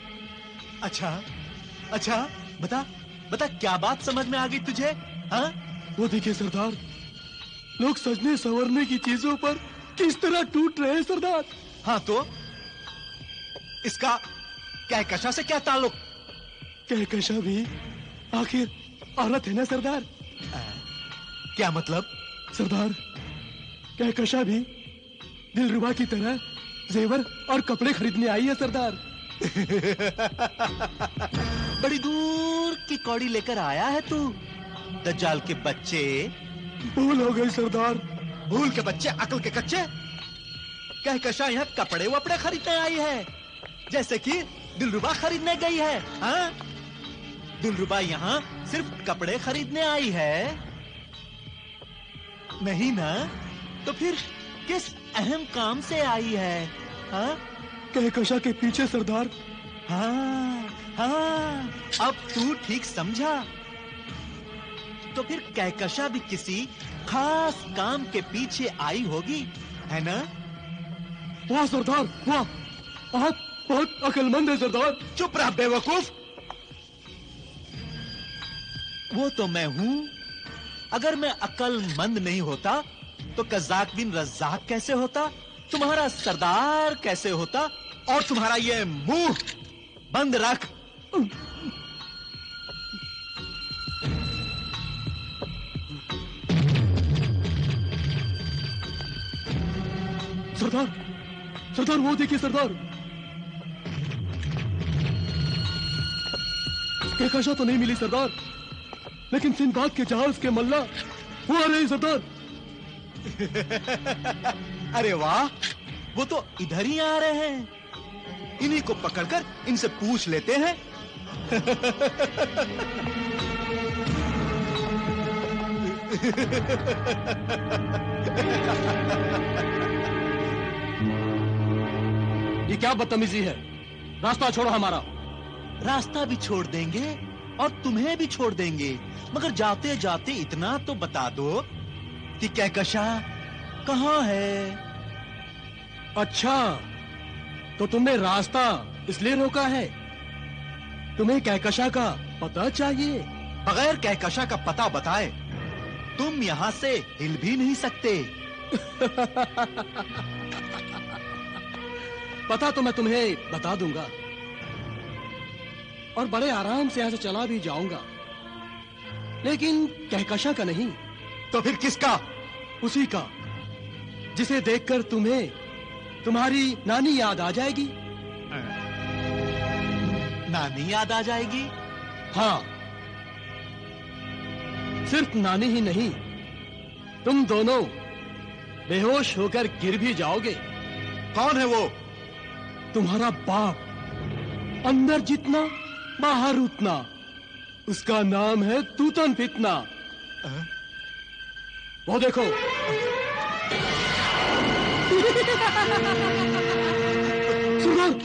अच्छा बता क्या बात समझ में आ गई तुझे? हाँ? वो देखिए सरदार, लोग सजने संवरने की चीजों पर किस तरह टूट रहे हैं सरदार। हाँ तो इसका कहकशा से क्या ताल्लुक? कहकशा भी आखिर औरत है ना सरदार। क्या मतलब? सरदार, कहकशा भी दिलरुबा की तरह जेवर और कपड़े खरीदने आई है सरदार। बड़ी दूर की कौड़ी लेकर आया है तू, दज्जाल के बच्चे। भूल हो गई सरदार। भूल के बच्चे, अकल के कच्चे। कहकशा यहाँ कपड़े वपड़े खरीदने आई है, जैसे कि दिलरुबा खरीदने गई है। हाँ? दिलरुबा यहाँ सिर्फ कपड़े खरीदने आई है? नहीं ना? तो फिर किस अहम काम से आई है? हाँ? कहकशा के पीछे सरदार। हाँ, अब तू ठीक समझा। तो फिर कहकशा भी किसी खास काम के पीछे आई होगी, है ना? वाह सरदार, वाह, आप बहुत अकलमंद है सरदार। चुप रह बेवकूफ। वो तो मैं हूं। अगर मैं अकलमंद नहीं होता तो कज़्ज़ाक बिन रज़्ज़ाक कैसे होता, तुम्हारा सरदार कैसे होता, और तुम्हारा ये मुंह बंद रख। सरदार, वो देखिए सरदार, कहकशा तो नहीं मिली सरदार, लेकिन सिंदबाद के जहाज के मल्ला वो आ रहे हैं सरदार। अरे वाह, वो तो इधर ही आ रहे हैं। इन्हीं को पकड़कर इनसे पूछ लेते हैं। ये क्या बदतमीजी है? रास्ता छोड़ो हमारा। रास्ता भी छोड़ देंगे और तुम्हें भी छोड़ देंगे, मगर जाते जाते इतना तो बता दो कि कहकशा कहाँ है? अच्छा, तो तुमने रास्ता इसलिए रोका है? तुम्हें कहकशा का पता चाहिए? बगैर कहकशा का पता बताए तुम यहाँ से हिल भी नहीं सकते। पता तो मैं तुम्हें बता दूंगा और बड़े आराम से यहाँ से चला भी जाऊंगा, लेकिन कहकशा का नहीं। तो फिर किसका? उसी का जिसे देखकर तुम्हें तुम्हारी नानी याद आ जाएगी। नानी याद आ जाएगी? हाँ, सिर्फ नानी ही नहीं, तुम दोनों बेहोश होकर गिर भी जाओगे। कौन है वो? तुम्हारा बाप, अंदर जितना बाहर उतना। उसका नाम है तूतन फितना। वो देखो। सुनो,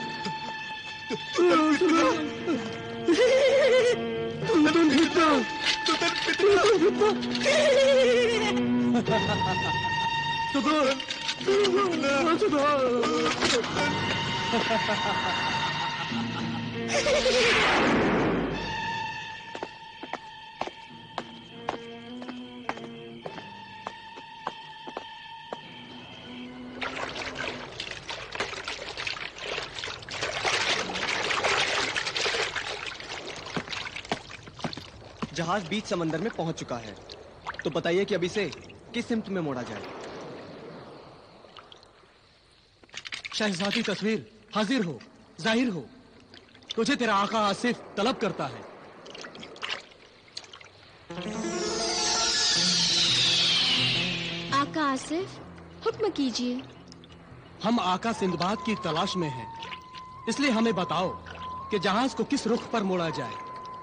तूतन फितना, तूतन फितना। जहाज बीच समंदर में पहुंच चुका है, तो बताइए कि अब इसे किस सिमत में मोड़ा जाए। शहजादी तस्वीर, हाजिर हो, जाहिर हो। तुझे तेरा आका आसिफ तलब करता है। आका आसिफ, हुक्म कीजिए। हम आका सिंदबाद की तलाश में हैं, इसलिए हमें बताओ कि जहाज को किस रुख पर मोड़ा जाए।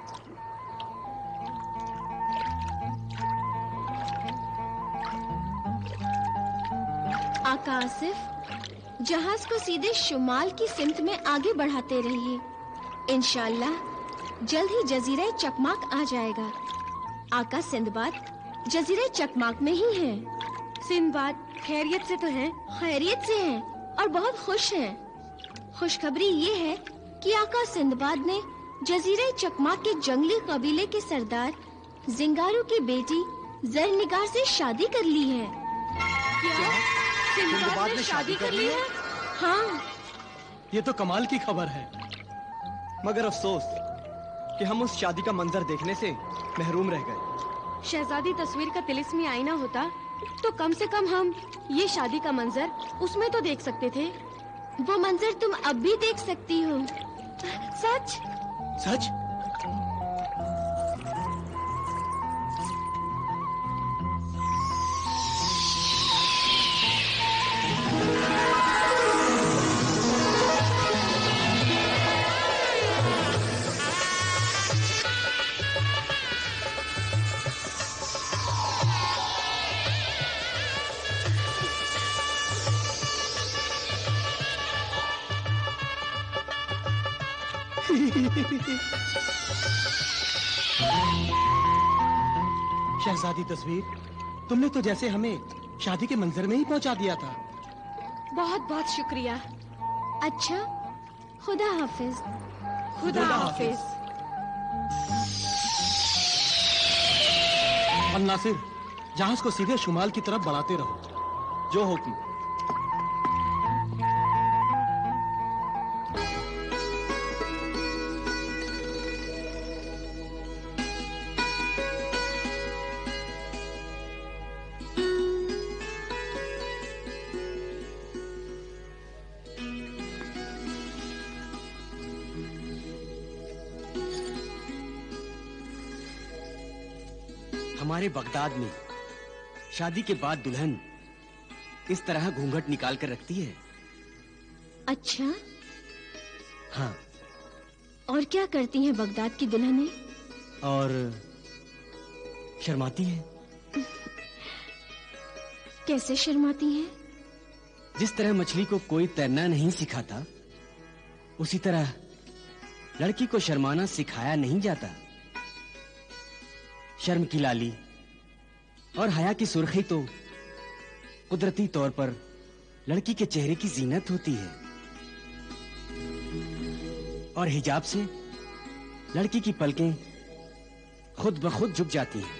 आका आसिफ, जहाज को सीधे शुमाल की सिमत में आगे बढ़ाते रहिए। इंशाअल्लाह जल्द ही जजीरे चकमाक आ जाएगा। आका सिंदबाद जजीरे चकमाक में ही है। सिंदबाद खैरियत से तो हैं? खैरियत से हैं और बहुत खुश हैं। खुशखबरी ये है कि आका सिंदबाद ने जजीरे चकमाक के जंगली कबीले के सरदार जिंगारू की बेटी जरनिगार से शादी कर ली है। क्या? सिंदबाद ने शादी कर ली है? हाँ। ये तो कमाल की खबर है। मगर अफसोस कि हम उस शादी का मंजर देखने से महरूम रह गए। शहजादी तस्वीर का तिलिस्मी आईना होता तो कम से कम हम ये शादी का मंजर उसमें तो देख सकते थे। वो मंजर तुम अब भी देख सकती हो। सच? सच? शहजादी तस्वीर, तुमने तो जैसे हमें शादी के मंजर में ही पहुंचा दिया था। बहुत बहुत शुक्रिया। अच्छा, खुदा हाफिज। खुदा हाफिज। नासिर, जहाज को सीधे शुमाल की तरफ बढ़ाते रहो। जो हुक्म। हमारे बगदाद में शादी के बाद दुल्हन इस तरह घूंघट निकाल कर रखती है। अच्छा, हाँ। और क्या करती हैं बगदाद की दुल्हनें? और शर्माती है। कैसे शर्माती हैं? जिस तरह मछली को कोई तैरना नहीं सिखाता, उसी तरह लड़की को शर्माना सिखाया नहीं जाता। शर्म की लाली और हया की सुर्खी तो कुदरती तौर पर लड़की के चेहरे की जीनत होती है, और हिजाब से लड़की की पलकें खुद ब खुद झुक जाती हैं।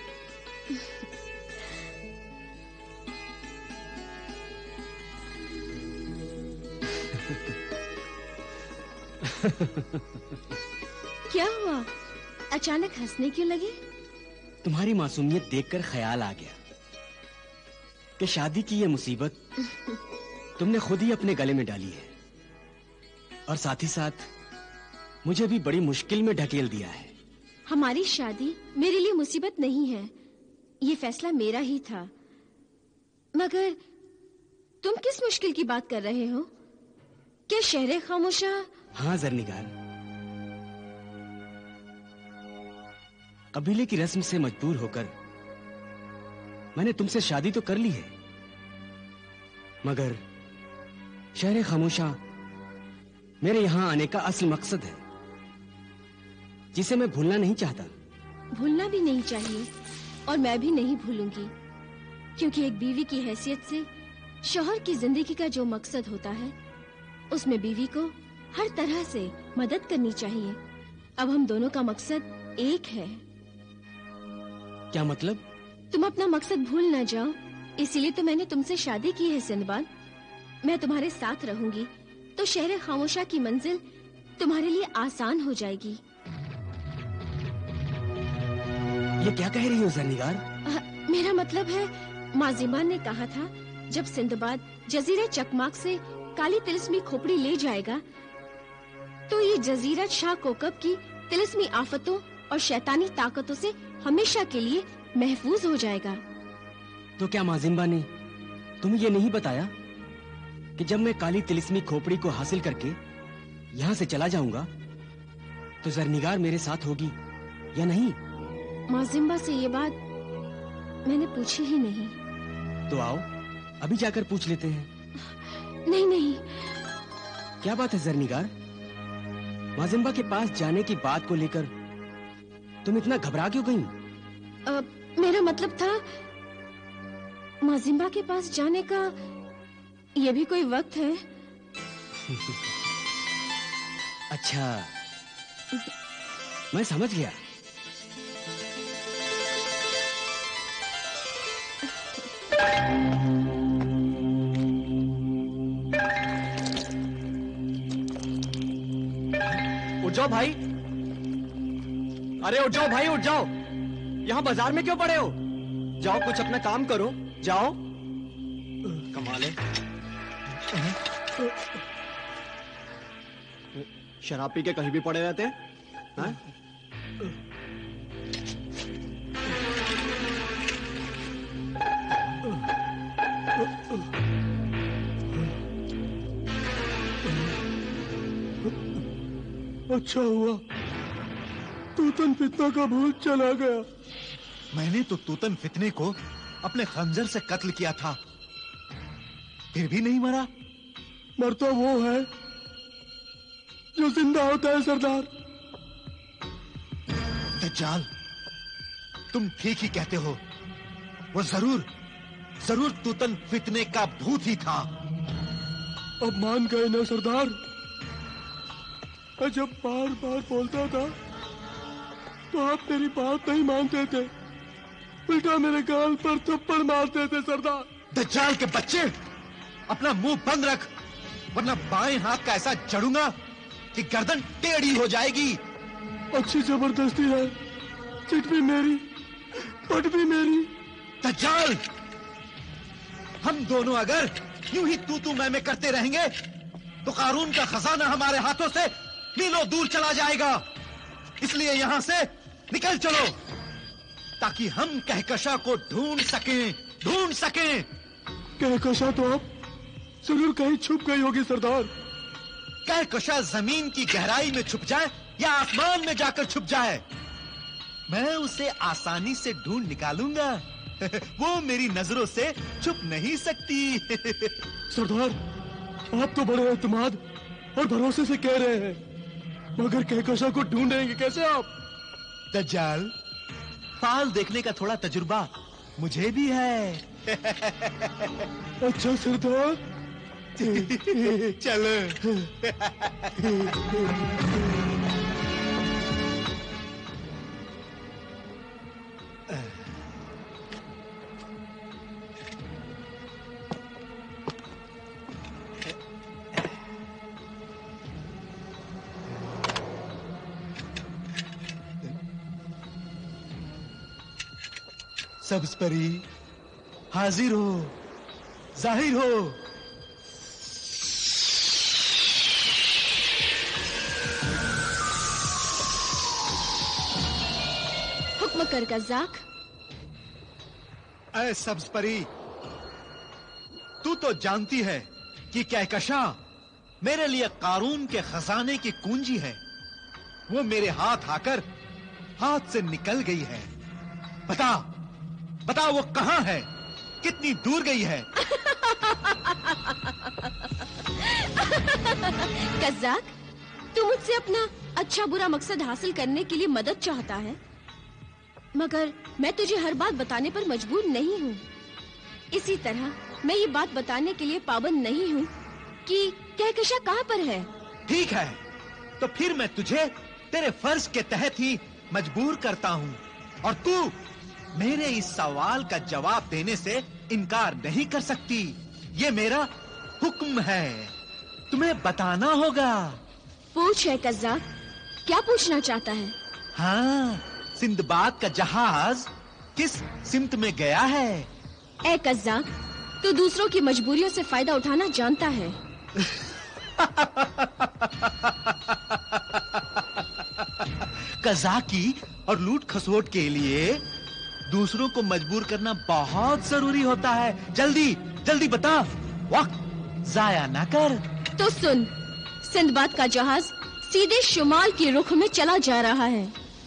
क्या हुआ? अचानक हंसने क्यों लगे? तुम्हारी मासूमियत देखकर ख्याल आ गया कि शादी की ये मुसीबत तुमने खुद ही अपने गले में डाली है, और साथ ही साथ मुझे भी बड़ी मुश्किल में ढकेल दिया है। हमारी शादी मेरे लिए मुसीबत नहीं है, ये फैसला मेरा ही था। मगर तुम किस मुश्किल की बात कर रहे हो? क्या शहरे खामोशा? हाँ जरनिगार, कबीले की रस्म से मजबूर होकर मैंने तुमसे शादी तो कर ली है, मगर शहर खामोशा मेरे यहां आने का असल मकसद है, जिसे मैं भूलना नहीं चाहता। भूलना भी नहीं चाहिए, और मैं भी नहीं भूलूंगी, क्योंकि एक बीवी की हैसियत से शौहर की जिंदगी का जो मकसद होता है उसमें बीवी को हर तरह से मदद करनी चाहिए। अब हम दोनों का मकसद एक है। क्या मतलब? तुम अपना मकसद भूल न जाओ, इसीलिए तो मैंने तुमसे शादी की है सिंदबाद। मैं तुम्हारे साथ रहूंगी तो शहर खामोशा की मंजिल तुम्हारे लिए आसान हो जाएगी। ये क्या कह रही हो ज़रनिगार? मेरा मतलब है, माजिमा ने कहा था जब सिंदबाद जजीरा चकमाक से काली तिलिस्मी खोपड़ी ले जाएगा तो ये जजीरा शाह कोकब की तिलिस्मी आफतों और शैतानी ताकतों से हमेशा के लिए महफूज हो जाएगा। तो क्या माजिम्बा ने तुम्हें ये नहीं बताया कि जब मैं काली तिलिस्मी खोपड़ी को हासिल करके यहाँ से चला जाऊंगा तो ज़रनिगार मेरे साथ होगी या नहीं? माजिम्बा से ये बात मैंने पूछी ही नहीं। तो आओ अभी जाकर पूछ लेते हैं। नहीं नहीं। क्या बात है ज़रनिगार? माजिम्बा के पास जाने की बात को लेकर तुम इतना घबरा क्यों गई? मेरा मतलब था माजिम्बा के पास जाने का ये भी कोई वक्त है? अच्छा, मैं समझ गया। उठ जाओ भाई, अरे उठ जाओ भाई, उठ जाओ। यहाँ बाजार में क्यों पड़े हो? जाओ कुछ अपना काम करो, जाओ। कमाल है, शराब पी के कहीं भी पड़े रहते हैं। हाँ? अच्छा हुआ तूतन फितना का भूत चला गया। मैंने तो तूतन फितने को अपने खंजर से कत्ल किया था, फिर भी नहीं मरा। मरता वो है जो जिंदा होता है सरदार। दज्जाल, तुम ठीक ही कहते हो। वो जरूर तूतन फितने का भूत ही था। अब मान गए ना सरदार? मैं जब बार बार बोलता था तो आप मेरी बात नहीं मानते थे, उल्टा मेरे गाल पर थप्पड़ मारते थे सरदार। दज्जाल के बच्चे, अपना मुंह बंद रख, वरना बाएं हाथ का ऐसा जड़ूंगा कि गर्दन टेढ़ी हो जाएगी। अच्छी जबरदस्ती है, चिट भी मेरी, पट भी मेरी। दज्जाल, हम दोनों अगर यूं ही तू मैं करते रहेंगे तो कारून का खजाना हमारे हाथों से मीलों दूर चला जाएगा। इसलिए यहां से निकल चलो ताकि हम कहकशा को ढूंढ सकें। कहकशा तो अब जरूर कहीं छुप गई होगी सरदार। कहकशा जमीन की गहराई में छुप जाए या आसमान में जाकर छुप जाए, मैं उसे आसानी से ढूंढ निकालूंगा। वो मेरी नजरों से छुप नहीं सकती। सरदार, आप तो बड़े एतमाद और भरोसे से कह रहे हैं, मगर कहकशा को ढूंढेंगे कैसे आप? दज्जाल, फाल देखने का थोड़ा तजुर्बा मुझे भी है। अच्छा सरदार, चलो। सब्ज परी, हाजिर हो, जाहिर हो। हुक्म कर कज़ाक। ऐ सब्ज परी, तू तो जानती है कि कहकशा मेरे लिए कारून के खजाने की कुंजी है। वो मेरे हाथ आकर हाथ से निकल गई है। बता वो कहां है, कितनी दूर गई है? कज़ाक, तू मुझसे अपना अच्छा बुरा मकसद हासिल करने के लिए मदद चाहता है, मगर मैं तुझे हर बात बताने पर मजबूर नहीं हूँ। इसी तरह मैं ये बात बताने के लिए पाबंद नहीं हूँ कि कहकशा कहाँ पर है। ठीक है, तो फिर मैं तुझे तेरे फर्ज के तहत ही मजबूर करता हूँ और तू मेरे इस सवाल का जवाब देने से इनकार नहीं कर सकती। ये मेरा हुक्म है, तुम्हें बताना होगा। पूछ है कज़्ज़ाक, क्या पूछना चाहता है? हाँ, सिंदबाद का जहाज किस सिमत में गया है? ए कज़्ज़ाक, तू दूसरों की मजबूरियों से फायदा उठाना जानता है। कज़ाकी और लूट खसोट के लिए दूसरों को मजबूर करना बहुत जरूरी होता है। जल्दी जल्दी बता, वक्त जाया ना कर। तो सुन, सिंदबाद का जहाज सीधे शुमाल की रुख में चला जा रहा है।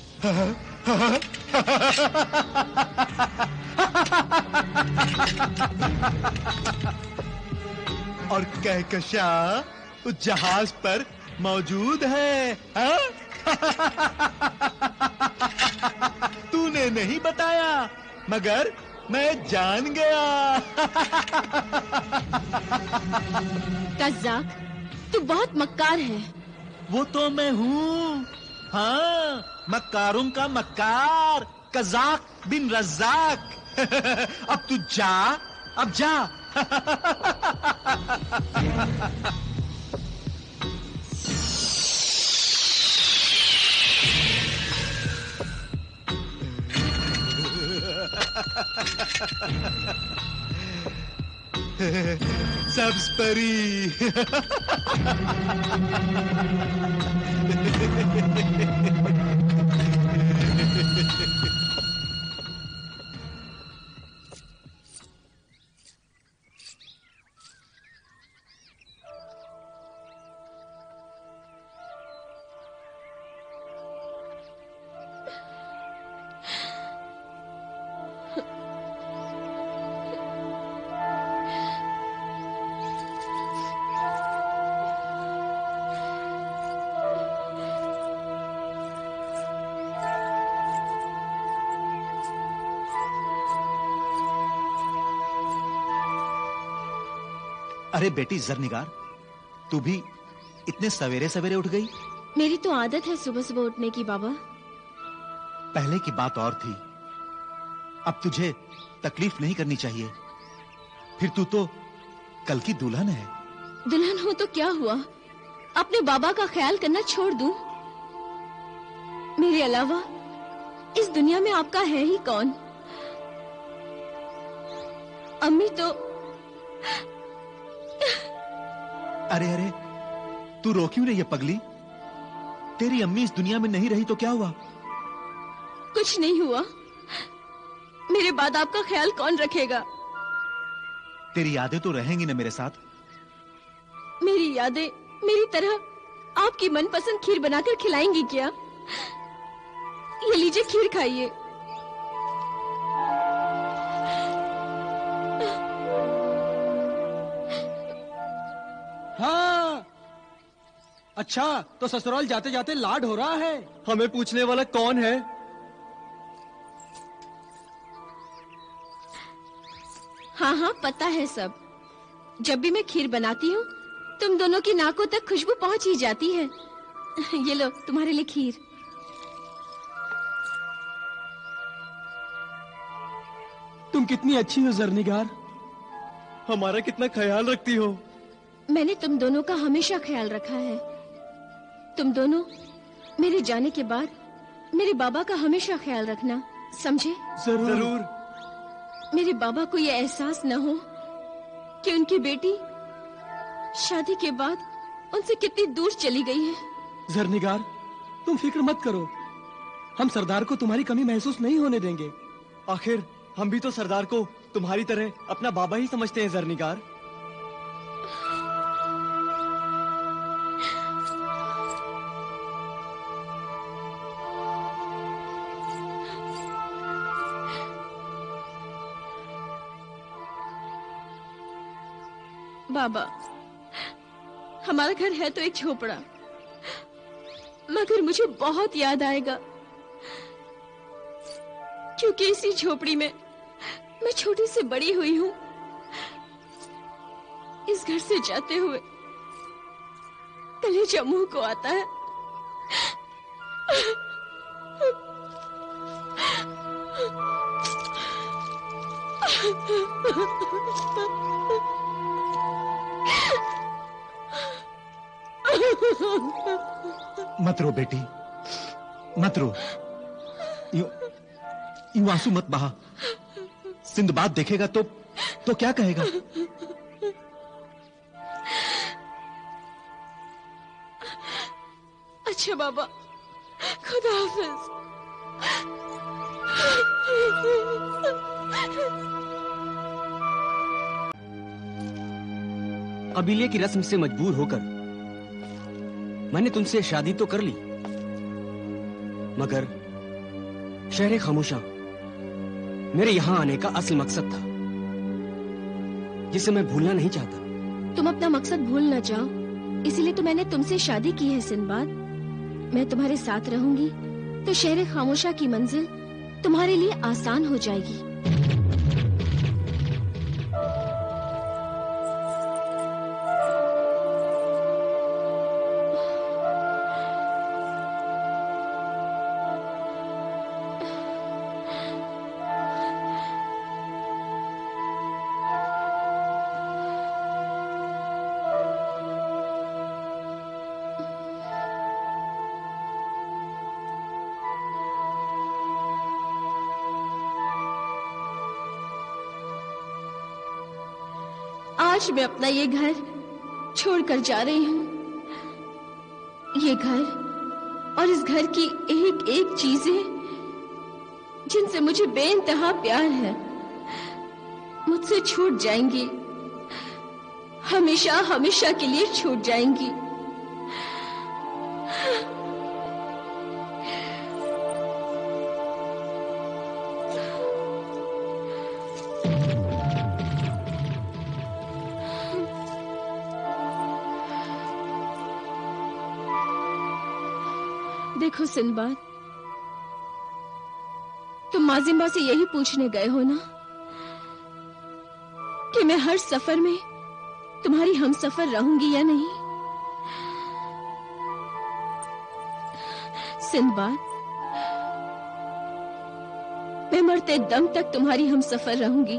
और कहकशा उस जहाज पर मौजूद है, हाँ? तूने नहीं बताया, मगर मैं जान गया। कज़्ज़ाक, तू बहुत मक्कार है। वो तो मैं हूँ, हाँ, मक्कारों का मक्कार, कज़ाक बिन रज़ाक। अब तू जा, अब जा। सब्ज परी। अरे बेटी जरनिगार, तू भी इतने सवेरे सवेरे उठ गई? मेरी तो आदत है सुबह सुबह उठने की बाबा। पहले की बात और थी, अब तुझे तकलीफ नहीं करनी चाहिए। फिर तू तो कल की दुल्हन है। दुल्हन हो तो क्या हुआ, अपने बाबा का ख्याल करना छोड़ दूं? मेरे अलावा इस दुनिया में आपका है ही कौन? अम्मी तो अरे अरे, तू रो क्यों नहीं है पगली? तेरी अम्मी इस दुनिया में नहीं रही तो क्या हुआ? कुछ नहीं हुआ। मेरे बाद आपका ख्याल कौन रखेगा? तेरी यादें तो रहेंगी ना मेरे साथ? मेरी यादें मेरी तरह आपकी मनपसंद खीर बनाकर खिलाएंगी क्या? ये लीजिए, खीर खाइए। हाँ, अच्छा, तो ससुराल जाते जाते लाड हो रहा है। हमें पूछने वाला कौन है? हाँ हाँ, पता है सब। जब भी मैं खीर बनाती हूँ, तुम दोनों की नाकों तक खुशबू पहुंच ही जाती है। ये लो, तुम्हारे लिए खीर। तुम कितनी अच्छी हो जरनिगार, हमारा कितना ख्याल रखती हो। मैंने तुम दोनों का हमेशा ख्याल रखा है। तुम दोनों मेरे जाने के बाद मेरे बाबा का हमेशा ख्याल रखना, समझे? जरूर। मेरे बाबा को ये एहसास न हो कि उनकी बेटी शादी के बाद उनसे कितनी दूर चली गई है। जरनिगार, तुम फिक्र मत करो, हम सरदार को तुम्हारी कमी महसूस नहीं होने देंगे। आखिर हम भी तो सरदार को तुम्हारी तरह अपना बाबा ही समझते हैं जरनिगार। बाबा, हमारा घर है तो एक झोपड़ा, मगर मुझे बहुत याद आएगा, क्योंकि इसी झोपड़ी में मैं छोटी से बड़ी हुई हूँ। इस घर से जाते हुए कलेजा मुंह को आता है। मत रो बेटी, मत रो। यूं आंसू मत बहा। सिंदबाद देखेगा तो क्या कहेगा? अच्छा बाबा, खुदा हाफिज। कबीले की रस्म से मजबूर होकर मैंने तुमसे शादी तो कर ली, मगर शहर खामोशा मेरे यहां आने का असल मकसद था, जिसे मैं भूलना नहीं चाहता। तुम अपना मकसद भूल न जाओ, इसीलिए तो मैंने तुमसे शादी की है सिंदबाद। मैं तुम्हारे साथ रहूंगी तो शहर खामोशा की मंजिल तुम्हारे लिए आसान हो जाएगी। आज मैं अपना ये घर छोड़कर जा रही हूँ। ये घर और इस घर की एक एक चीजें जिनसे मुझे बेइंतहा प्यार है, मुझसे छूट जाएंगी, हमेशा हमेशा के लिए छूट जाएंगी। देखो सिंदबाद, तुम माजिम्बा से यही पूछने गए हो ना कि मैं हर सफर में तुम्हारी हमसफर रहूंगी या नहीं? सिंदबाद, मैं मरते दम तक तुम्हारी हमसफर रहूंगी।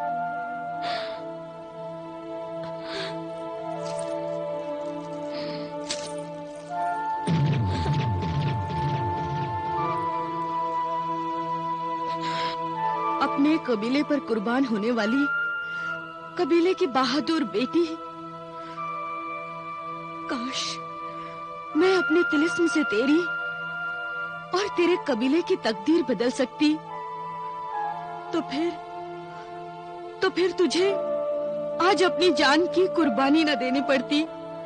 अपने कबीले पर कुर्बान होने वाली कबीले की बहादुर बेटी, काश मैं अपने तिलिस्म से तेरी और तेरे कबीले की तकदीर बदल सकती, तो फिर तुझे आज अपनी जान की कुर्बानी न देनी पड़ती।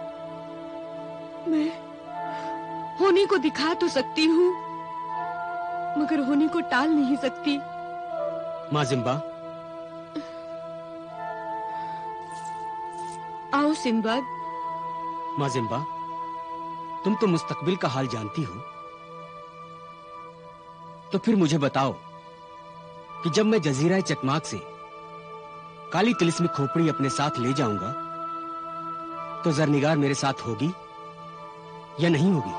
मैं होनी को दिखा तो सकती हूँ, मगर होनी को टाल नहीं सकती। माजिम्बा, आओ सिंदबाद। माजिम्बा, तुम तो मुस्तकबिल का हाल जानती हो, तो फिर मुझे बताओ कि जब मैं जजीरा चकमाक से काली तिलिस्मी खोपड़ी अपने साथ ले जाऊंगा तो जरनिगार मेरे साथ होगी या नहीं होगी?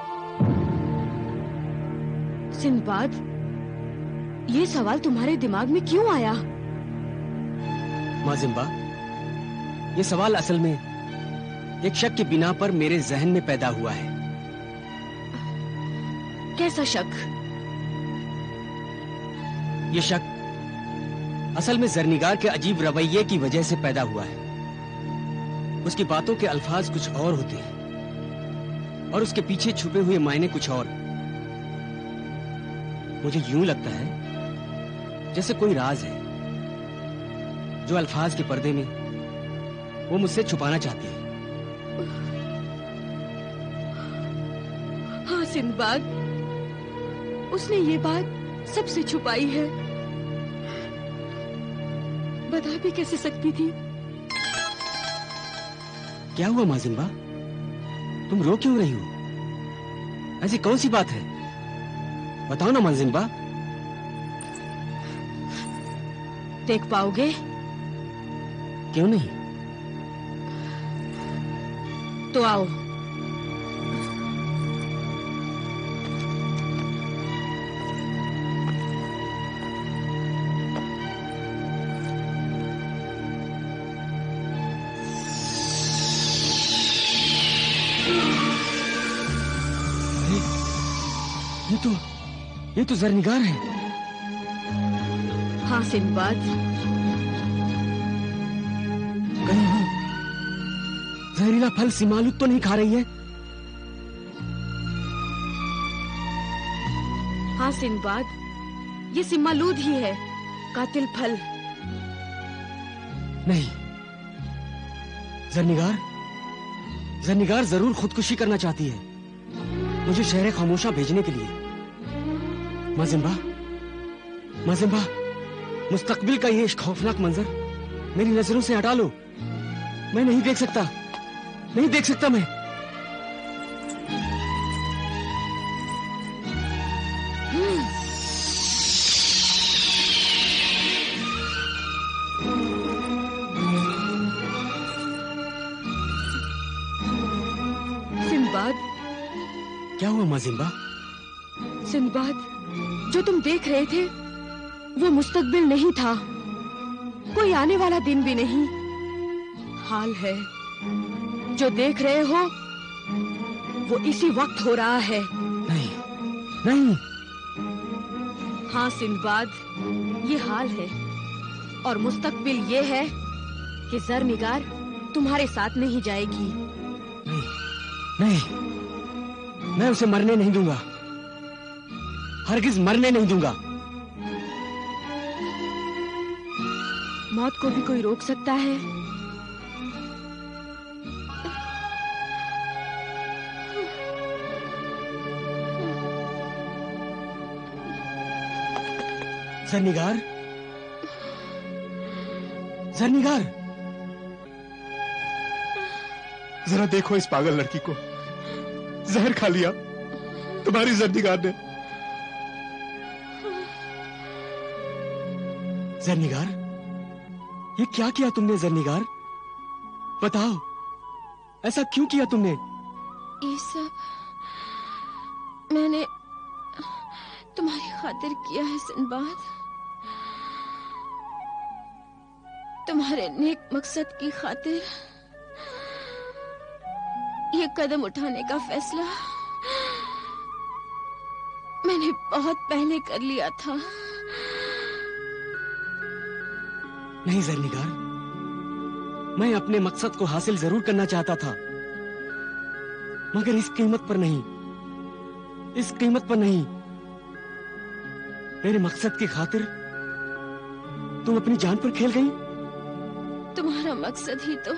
सिंदबाद, ये सवाल तुम्हारे दिमाग में क्यों आया? माजिम्बा, ये सवाल असल में एक शक के बिना पर मेरे जहन में पैदा हुआ है। कैसा शक? ये शक असल में जरनिगार के अजीब रवैये की वजह से पैदा हुआ है। उसकी बातों के अल्फाज कुछ और होते हैं और उसके पीछे छुपे हुए मायने कुछ और। मुझे यूं लगता है जैसे कोई राज है जो अल्फाज के पर्दे में वो मुझसे छुपाना चाहती है। हाँ सिंदबाद, उसने ये बात सबसे छुपाई है। बता भी कैसे सकती थी? क्या हुआ माजिम्बा, तुम रो क्यों रही हो? ऐसी कौन सी बात है, बताओ ना माजिम्बा। देख पाओगे? क्यों नहीं? तो आओ। ये तो जरनिगार है। हाँ सिंदबाद, कहीं वो जहरीला फल सिमालुत तो नहीं खा रही है? हाँ सिंदबाद, ये सिम्मालूद ही है, कातिल फल। नहीं, जरनिगार जरूर खुदकुशी करना चाहती है, मुझे शहर खामोशा भेजने के लिए। माजिम्बा, मुस्तकबिल का ये खौफनाक मंजर मेरी नजरों से हटा लो। मैं नहीं देख सकता मैं। सिंदबाद, क्या हुआ माजिम्बा? सिंदबाद, जो तुम देख रहे थे वो मुस्तकबिल नहीं था, कोई आने वाला दिन भी नहीं। हाल है, जो देख रहे हो वो इसी वक्त हो रहा है। नहीं। हाँ सिंदबाद, ये हाल है, और मुस्तकबिल ये है कि जरनिगार तुम्हारे साथ नहीं जाएगी। नहीं, मैं उसे मरने नहीं दूंगा, हरगिज मरने नहीं दूंगा। मौत को भी कोई रोक सकता है? जरनिगार, जरा देखो इस पागल लड़की को, जहर खा लिया तुम्हारी जरनिगार ने। जरनिगार, ये क्या किया तुमने जरनिगार? बताओ, ऐसा क्यों किया तुमने? ये सब मैंने तुम्हारी खातिर किया है सिंदबाद, तुम्हारे नेक मकसद की खातिर। ये कदम उठाने का फैसला मैंने बहुत पहले कर लिया था। नहीं जरनिगार, मैं अपने मकसद को हासिल जरूर करना चाहता था, मगर इस कीमत पर नहीं। मेरे मकसद की खातिर तुम अपनी जान पर खेल गई। तुम्हारा मकसद ही तो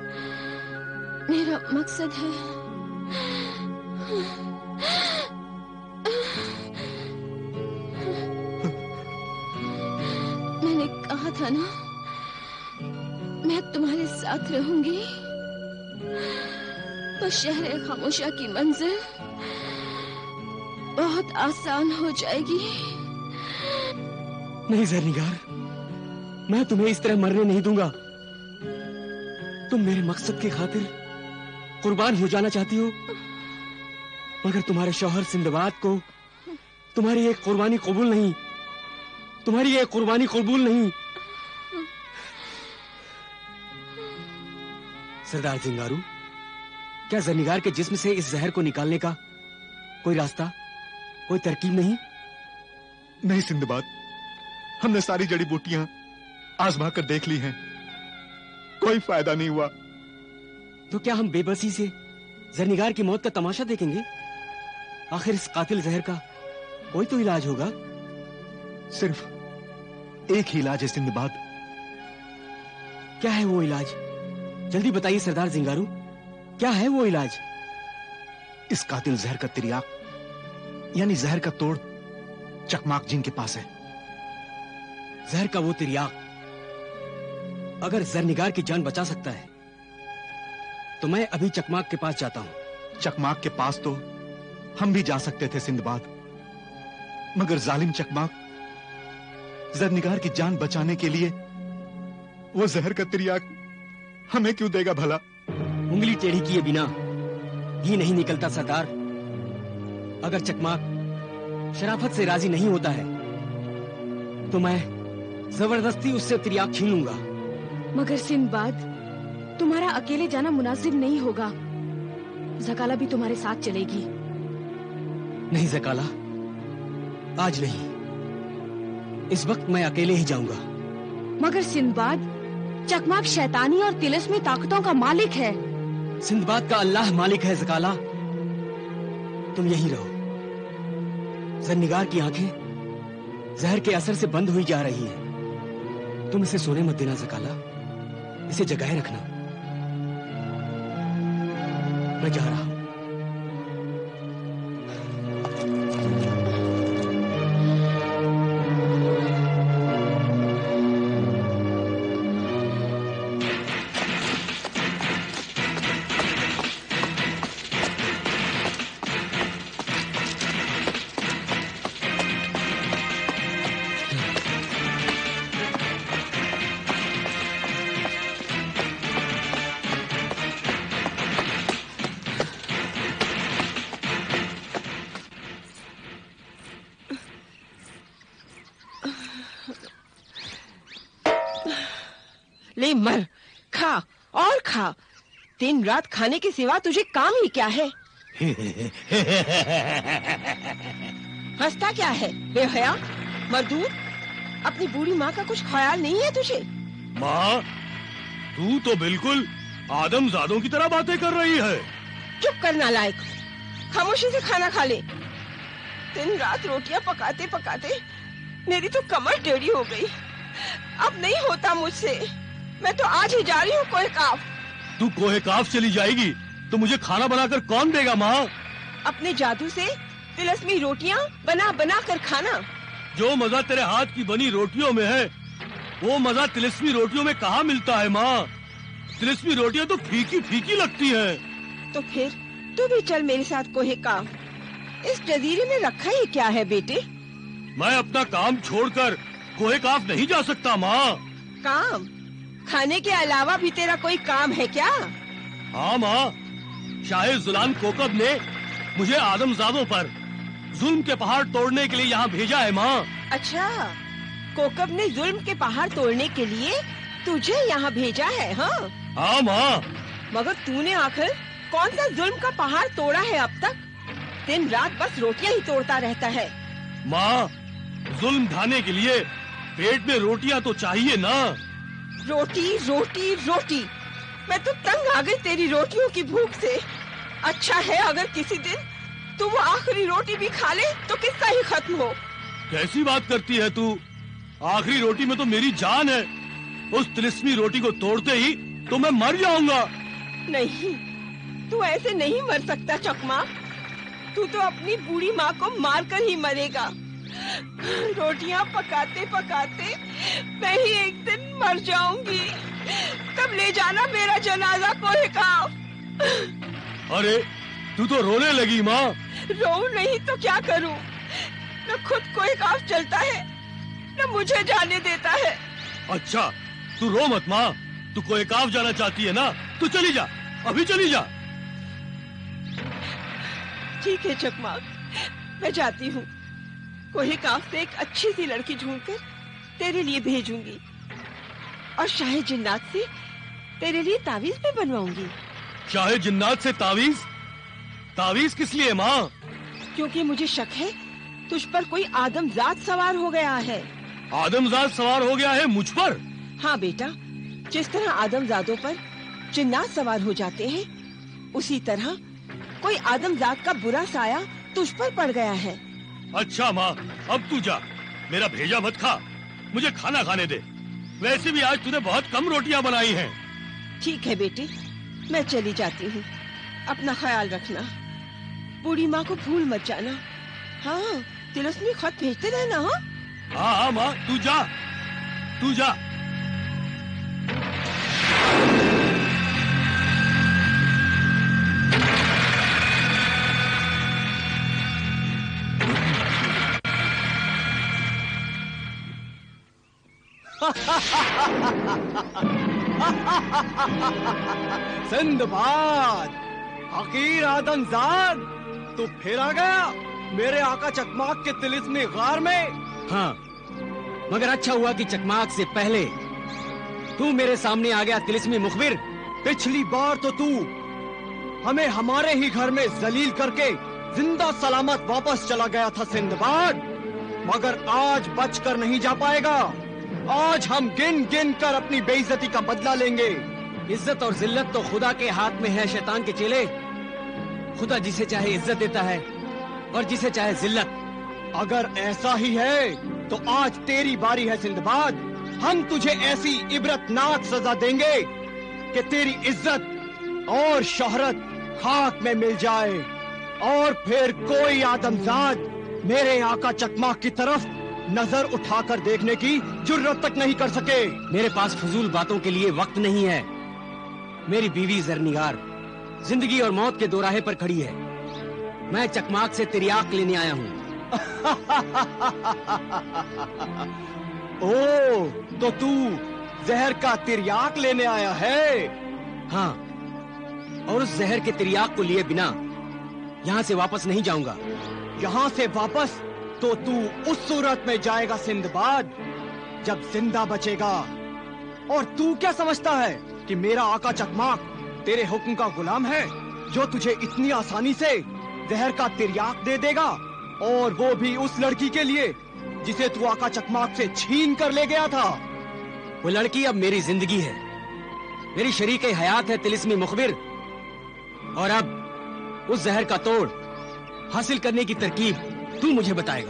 मेरा मकसद है। मैंने कहा था ना, मैं तुम्हारे साथ रहूंगी, तो शहर खामोशा की मंजिल बहुत आसान हो जाएगी। नहीं जरनिगार, मैं तुम्हें इस तरह मरने नहीं दूंगा। तुम मेरे मकसद की खातिर कुर्बान हो जाना चाहती हो, मगर तुम्हारे शौहर सिंदबाद को तुम्हारी एक कुर्बानी कबूल नहीं। सरदार जिंगारू, क्या जरनिगार के जिस्म से इस जहर को निकालने का कोई रास्ता, कोई तरकीब नहीं? नहीं सिंदबाद, हमने सारी जड़ी बूटियां आजमा कर देख ली हैं, कोई फायदा नहीं हुआ। तो क्या हम बेबसी से जरनिगार की मौत का तमाशा देखेंगे? आखिर इस कातिल जहर का कोई तो इलाज होगा। सिर्फ एक ही इलाज है सिंदबाद। क्या है वो इलाज? जल्दी बताइए सरदार जिंगारू, क्या है वो इलाज? इस कातिल जहर का तिरियाक यानी जहर का तोड़ चकमाक जिन के पास है। जहर का वो तिरियाक अगर जरनिगार की जान बचा सकता है तो मैं अभी चकमाक के पास जाता हूं। चकमाक के पास तो हम भी जा सकते थे सिंदबाद, मगर जालिम चकमाक जरनिगार की जान बचाने के लिए वो जहर का तिरियाक हमें क्यों देगा भला? उंगली टेढ़ी किए बिना घी नहीं निकलता सरदार। अगर चकमाक शराफत से राजी नहीं होता है तो मैं जबरदस्ती उससे तेरी आंख छीन लूंगा। मगर सिंदबाद, तुम्हारा अकेले जाना मुनासिब नहीं होगा। ज़काला भी तुम्हारे साथ चलेगी। नहीं ज़काला, आज नहीं। इस वक्त मैं अकेले ही जाऊंगा। मगर सिंदबाद, चकमाक शैतानी और तिलिस्मी ताकतों का मालिक है। सिंदबाद का अल्लाह मालिक है ज़काला। तुम यहीं रहो। ज़न्निगार की आंखें जहर के असर से बंद हुई जा रही हैं। तुम इसे सोने मत देना ज़काला, इसे जगाए रखना। मैं जा रहा हूं। ले मर, खा और खा। दिन रात खाने के सिवा तुझे काम ही क्या है? हंसता क्या है बेहया मर्दूद? अपनी बूढ़ी माँ का कुछ ख्याल नहीं है तुझे? माँ, तू तो बिल्कुल आदमजादों की तरह बातें कर रही है। चुप कर नालायक, खामोशी से खाना खा ले। दिन रात रोटियां पकाते पकाते मेरी तो कमर टेढ़ी हो गई। अब नहीं होता मुझसे। मैं तो आज ही जा रही हूँ कोहेकाफ। तू कोहेकाफ चली जाएगी तो मुझे खाना बनाकर कौन देगा माँ? अपने जादू से तिलस्मी रोटियां बना बना कर खाना। जो मजा तेरे हाथ की बनी रोटियों में है, वो मजा तिलिस्मी रोटियों में कहाँ मिलता है माँ? तिलिस्मी रोटियां तो फीकी फीकी लगती हैं। तो फिर तू भी चल मेरे साथ कोहेकाफ। इस जजीरे में रखा ही क्या है बेटे? मैं अपना काम छोड़कर कोहेकाफ नहीं जा सकता माँ। काम? खाने के अलावा भी तेरा कोई काम है क्या? हाँ माँ, शाहे जुलान कोकब ने मुझे आदमजादों पर जुल्म के पहाड़ तोड़ने के लिए यहाँ भेजा है माँ। अच्छा, कोकब ने जुल्म के पहाड़ तोड़ने के लिए तुझे यहाँ भेजा है? हाँ हाँ माँ। मगर तूने आखिर कौन सा जुल्म का पहाड़ तोड़ा है अब तक? दिन रात बस रोटियां ही तोड़ता रहता है। माँ, जुल्म ढाने के लिए पेट में रोटियां तो चाहिए ना। रोटी रोटी रोटी, मैं तो तंग आ गई तेरी रोटियों की भूख से। अच्छा है अगर किसी दिन तू वो आखिरी रोटी भी खा ले तो किस्सा ही खत्म हो। कैसी बात करती है तू? आखिरी रोटी में तो मेरी जान है। उस तिलिस्मी रोटी को तोड़ते ही तो मैं मर जाऊंगा। नहीं, तू ऐसे नहीं मर सकता चकमा। तू तो अपनी बूढ़ी माँ को मारकर ही मरेगा। रोटियां पकाते पकाते मैं ही एक दिन मर जाऊंगी। तब ले जाना मेरा जनाजा कोहेकाफ। अरे तू तो रोने लगी माँ। रो नहीं तो क्या करूं? न खुद कोहेकाफ चलता है न मुझे जाने देता है। अच्छा, तू रो मत माँ। तू कोहेकाफ जाना चाहती है ना, तो चली जा, अभी चली जा। ठीक है चकमा, मैं जाती हूँ। कोहेकाफ से एक अच्छी सी लड़की ढूंढकर तेरे लिए भेजूंगी और शाहे जिन्नात से तेरे लिए तावीज भी बनवाऊंगी। शाहे जिन्नात से तावीज? तावीज किस लिए माँ? क्योंकि मुझे शक है तुझ पर कोई आदमजात सवार हो गया है। आदमजात सवार हो गया है मुझ पर? हाँ बेटा, जिस तरह आदमजादों पर जिन्नात सवार हो जाते हैं, उसी तरह कोई आदमजात का बुरा साया तुझ पर पड़ गया है। अच्छा माँ, अब तू जा, मेरा भेजा मत खा, मुझे खाना खाने दे। वैसे भी आज तूने बहुत कम रोटियां बनाई हैं। ठीक है बेटी, मैं चली जाती हूँ। अपना ख्याल रखना, बूढ़ी माँ को भूल मत जाना। हाँ, तिलस्मी खत भेजते रहना। हाँ हाँ हाँ माँ, तू जा, तू जा। सिंदबाद, हकीर आदमजाद, तू फिर आ गया मेरे आका चकमाक के तिलिस्मी गार में। हाँ, मगर अच्छा हुआ कि चकमाक से पहले तू मेरे सामने आ गया तिलिस्मी मुखबिर। पिछली बार तो तू हमें हमारे ही घर में जलील करके जिंदा सलामत वापस चला गया था सिंदबाद, मगर आज बचकर नहीं जा पाएगा। आज हम गिन गिन कर अपनी बेइज्जती का बदला लेंगे। इज्जत और जिल्लत तो खुदा के हाथ में है शैतान के चेले। खुदा जिसे चाहे इज्जत देता है और जिसे चाहे जिल्लत। अगर ऐसा ही है तो आज तेरी बारी है सिंदबाद। हम तुझे ऐसी इबरतनाक सजा देंगे कि तेरी इज्जत और शोहरत खाक में मिल जाए और फिर कोई आदमजाद मेरे आका चकमाक की तरफ नजर उठाकर देखने की जुर्रत तक नहीं कर सके। मेरे पास फजूल बातों के लिए वक्त नहीं है। मेरी बीवी जरनिगार जिंदगी और मौत के दोराहे पर खड़ी है। मैं चकमाक से तिर्याक लेने आया हूँ। ओ, तो तू जहर का तिर्याक लेने आया है? हाँ, और उस जहर के तिर्याक को लिए बिना यहाँ से वापस नहीं जाऊंगा। यहाँ से वापस तो तू उस सूरत में जाएगा सिंदबाद जब जिंदा बचेगा। और तू क्या समझता है कि मेरा आका चकमाक तेरे हुक्म का गुलाम है, जो तुझे इतनी आसानी से जहर का तिर्याक दे देगा, और वो भी उस लड़की के लिए जिसे तू आका चकमाक से छीन कर ले गया था। वो लड़की अब मेरी जिंदगी है, मेरी शरीके हयात है तिलिस्मी मुखबिर। और अब उस जहर का तोड़ हासिल करने की तरकीब तू मुझे बताएगा।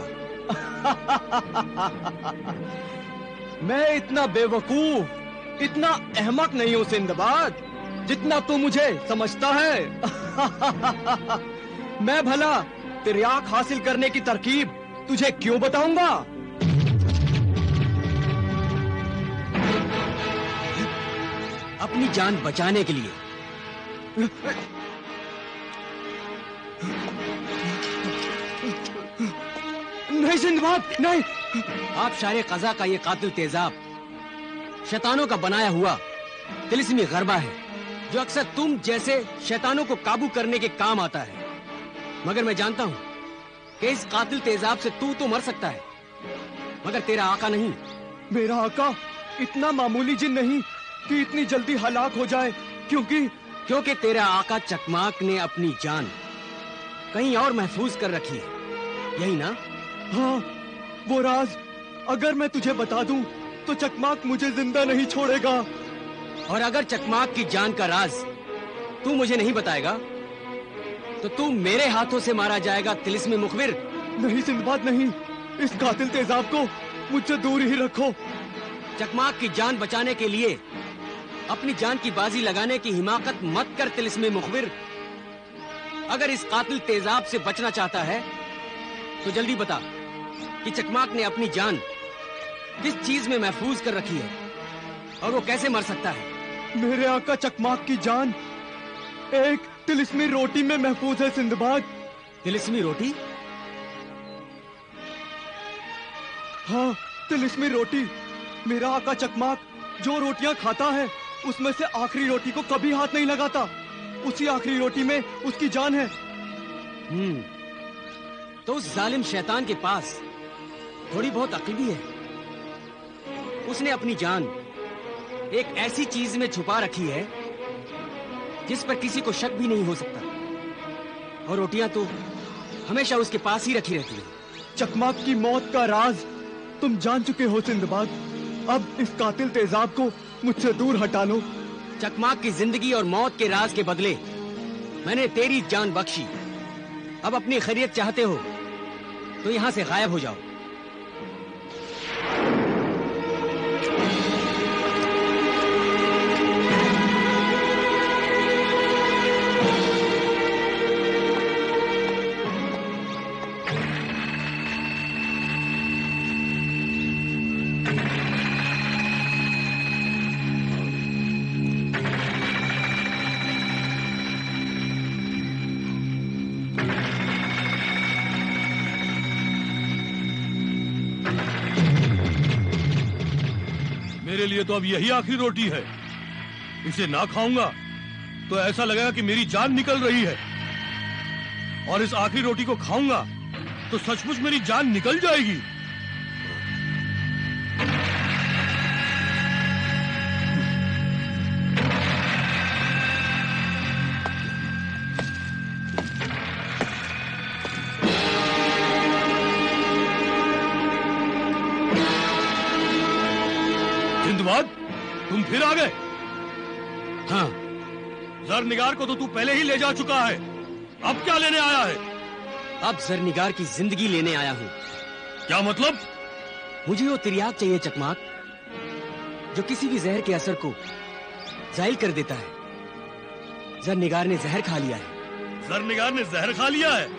मैं इतना बेवकूफ, इतना अहमक नहीं हूँ सिंदबाद जितना तू मुझे समझता है। मैं भला तिर्याक हासिल करने की तरकीब तुझे क्यों बताऊंगा? अपनी जान बचाने के लिए। नहीं सिंदबाद, नहीं। आप शारे कज़ा का ये कातिल तेजाब शैतानों का बनाया हुआ तिलिस्मी गरबा है, जो अक्सर तुम जैसे शैतानों को काबू करने के काम आता है। मगर मैं जानता हूँ कि इस कातिल तेजाब से तू तो मर सकता है, मगर तेरा आका नहीं। मेरा आका इतना मामूली जिन नहीं कि इतनी जल्दी हलाक हो जाए, क्योंकि तेरा आका चकमाक ने अपनी जान कहीं और महफूज कर रखी है, यही ना? हाँ, वो राज अगर मैं तुझे बता दूं तो चकमाक मुझे जिंदा नहीं छोड़ेगा। और अगर चकमाक की जान का राज तू मुझे नहीं बताएगा तो तू मेरे हाथों से मारा जाएगा तिलिस्मी मुखबिर। नहीं सिंदबाद, नहीं। इस कातिल तेजाब को मुझसे दूर ही रखो। चकमाक की जान बचाने के लिए अपनी जान की बाजी लगाने की हिमाकत मत कर तिलिस्मी मुखबिर। अगर इस कातिल तेजाब से बचना चाहता है तो जल्दी बता कि चकमाक ने अपनी जान किस चीज में महफूज कर रखी है और वो कैसे मर सकता है। मेरे आका चकमाक की जान एक तिलिस्मी रोटी में महफूज है सिंदबाद। तिलिस्मी रोटी? हाँ, तिलिस्मी रोटी। मेरा आका चकमाक जो रोटियां खाता है उसमें से आखिरी रोटी को कभी हाथ नहीं लगाता। उसी आखिरी रोटी में उसकी जान है। तो उस जालिम शैतान के पास थोड़ी बहुत अक्ल भी है। उसने अपनी जान एक ऐसी चीज में छुपा रखी है जिस पर किसी को शक भी नहीं हो सकता, और रोटियां तो हमेशा उसके पास ही रखी रहती है। चकमाक की मौत का राज तुम जान चुके हो सिंदबाद। अब इस कातिल तेजाब को मुझसे दूर हटा लो। चकमाक की जिंदगी और मौत के राज के बदले मैंने तेरी जान बख्शी। अब अपनी खैरियत चाहते हो तो यहां से गायब हो जाओ। मेरे लिए तो अब यही आखिरी रोटी है। इसे ना खाऊंगा तो ऐसा लगेगा कि मेरी जान निकल रही है, और इस आखिरी रोटी को खाऊंगा तो सचमुच मेरी जान निकल जाएगी। सिंदबाद, तुम फिर आ गए? हाँ। जरनिगार को तो तू पहले ही ले जा चुका है, अब क्या लेने आया है? अब जरनिगार की जिंदगी लेने आया हूँ। क्या मतलब? मुझे वो तिर्याक चाहिए चकमाक, जो किसी भी जहर के असर को जाहिल कर देता है। जरनिगार ने जहर खा लिया है। जरनिगार ने जहर खा लिया है?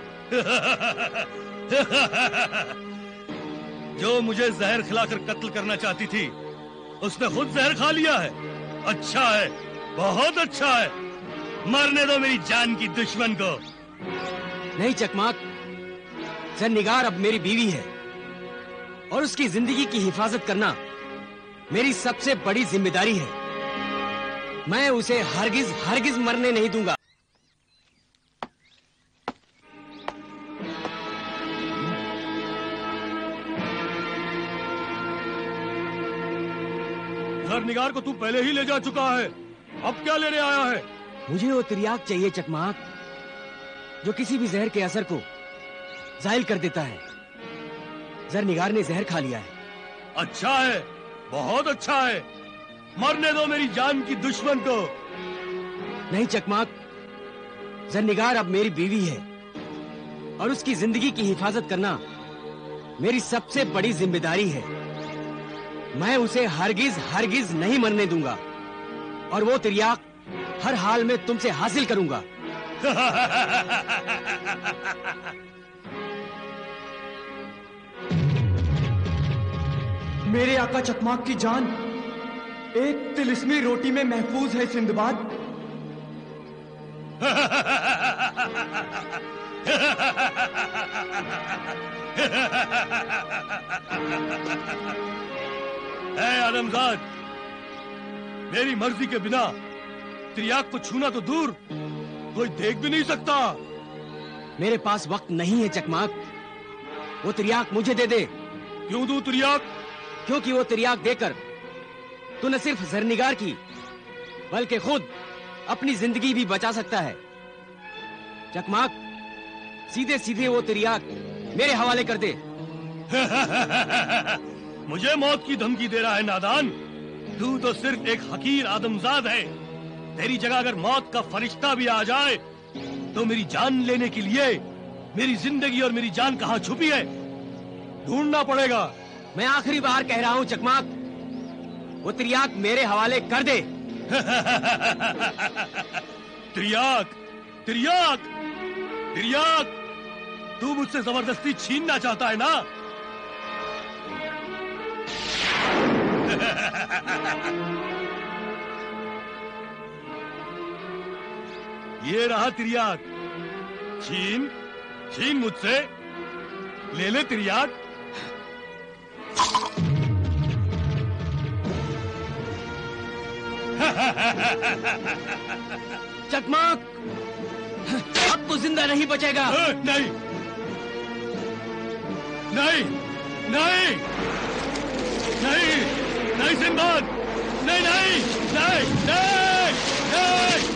जो मुझे जहर खिलाकर कत्ल करना चाहती थी, उसने खुद जहर खा लिया है। अच्छा है, बहुत अच्छा है। मरने दो मेरी जान की दुश्मन को। नहीं चकमाक, जरनिगार अब मेरी बीवी है और उसकी जिंदगी की हिफाजत करना मेरी सबसे बड़ी जिम्मेदारी है। मैं उसे हरगिज हरगिज मरने नहीं दूंगा। जरनिगार को तू पहले ही ले जा चुका है, अब क्या लेने आया है? मुझे वो तिर्याक चाहिए चकमाक, जो किसी भी जहर के असर को जाहिल कर देता है। जरनिगार ने जहर खा लिया है। अच्छा है, बहुत अच्छा है। मरने दो मेरी जान की दुश्मन को। नहीं चकमाक, जरनिगार अब मेरी बीवी है और उसकी जिंदगी की हिफाजत करना मेरी सबसे बड़ी जिम्मेदारी है। मैं उसे हरगिज हरगिज नहीं मरने दूंगा और वो तिर्याक हर हाल में तुमसे हासिल करूंगा। मेरे आका चकमाक की जान एक तिलिस्मी रोटी में महफूज है सिंदबाद। ऐ आलमजाद, मेरी मर्जी के बिना तिर्याक को छूना तो दूर, कोई देख भी नहीं सकता। मेरे पास वक्त नहीं है चकमाक, वो तिर्याक मुझे दे दे। क्यों दूं तिर्याक? क्योंकि वो तिर्याक देकर तू न सिर्फ जरनिगार की बल्कि खुद अपनी जिंदगी भी बचा सकता है। चकमाक, सीधे सीधे वो तिर्याक मेरे हवाले कर दे। मुझे मौत की धमकी दे रहा है नादान? तू तो सिर्फ एक हकीर आदमजाद है। तेरी जगह अगर मौत का फरिश्ता भी आ जाए तो मेरी जान लेने के लिए मेरी जिंदगी और मेरी जान कहाँ छुपी है, ढूंढना पड़ेगा। मैं आखिरी बार कह रहा हूँ चकमाक, वो तिर्याक मेरे हवाले कर दे। तिर्याक, तिर्याक, तिर्याक, तू मुझसे जबरदस्ती छीनना चाहता है ना? ये रहा तिर्याक। छीन, छीन मुझसे, ले ले तिर्याक। चकमाक, अब तो जिंदा नहीं बचेगा। नहीं, नहीं, नहीं, नहीं, नहीं सिंदबाद, नहीं, नहीं, नहीं, नहीं, नहीं,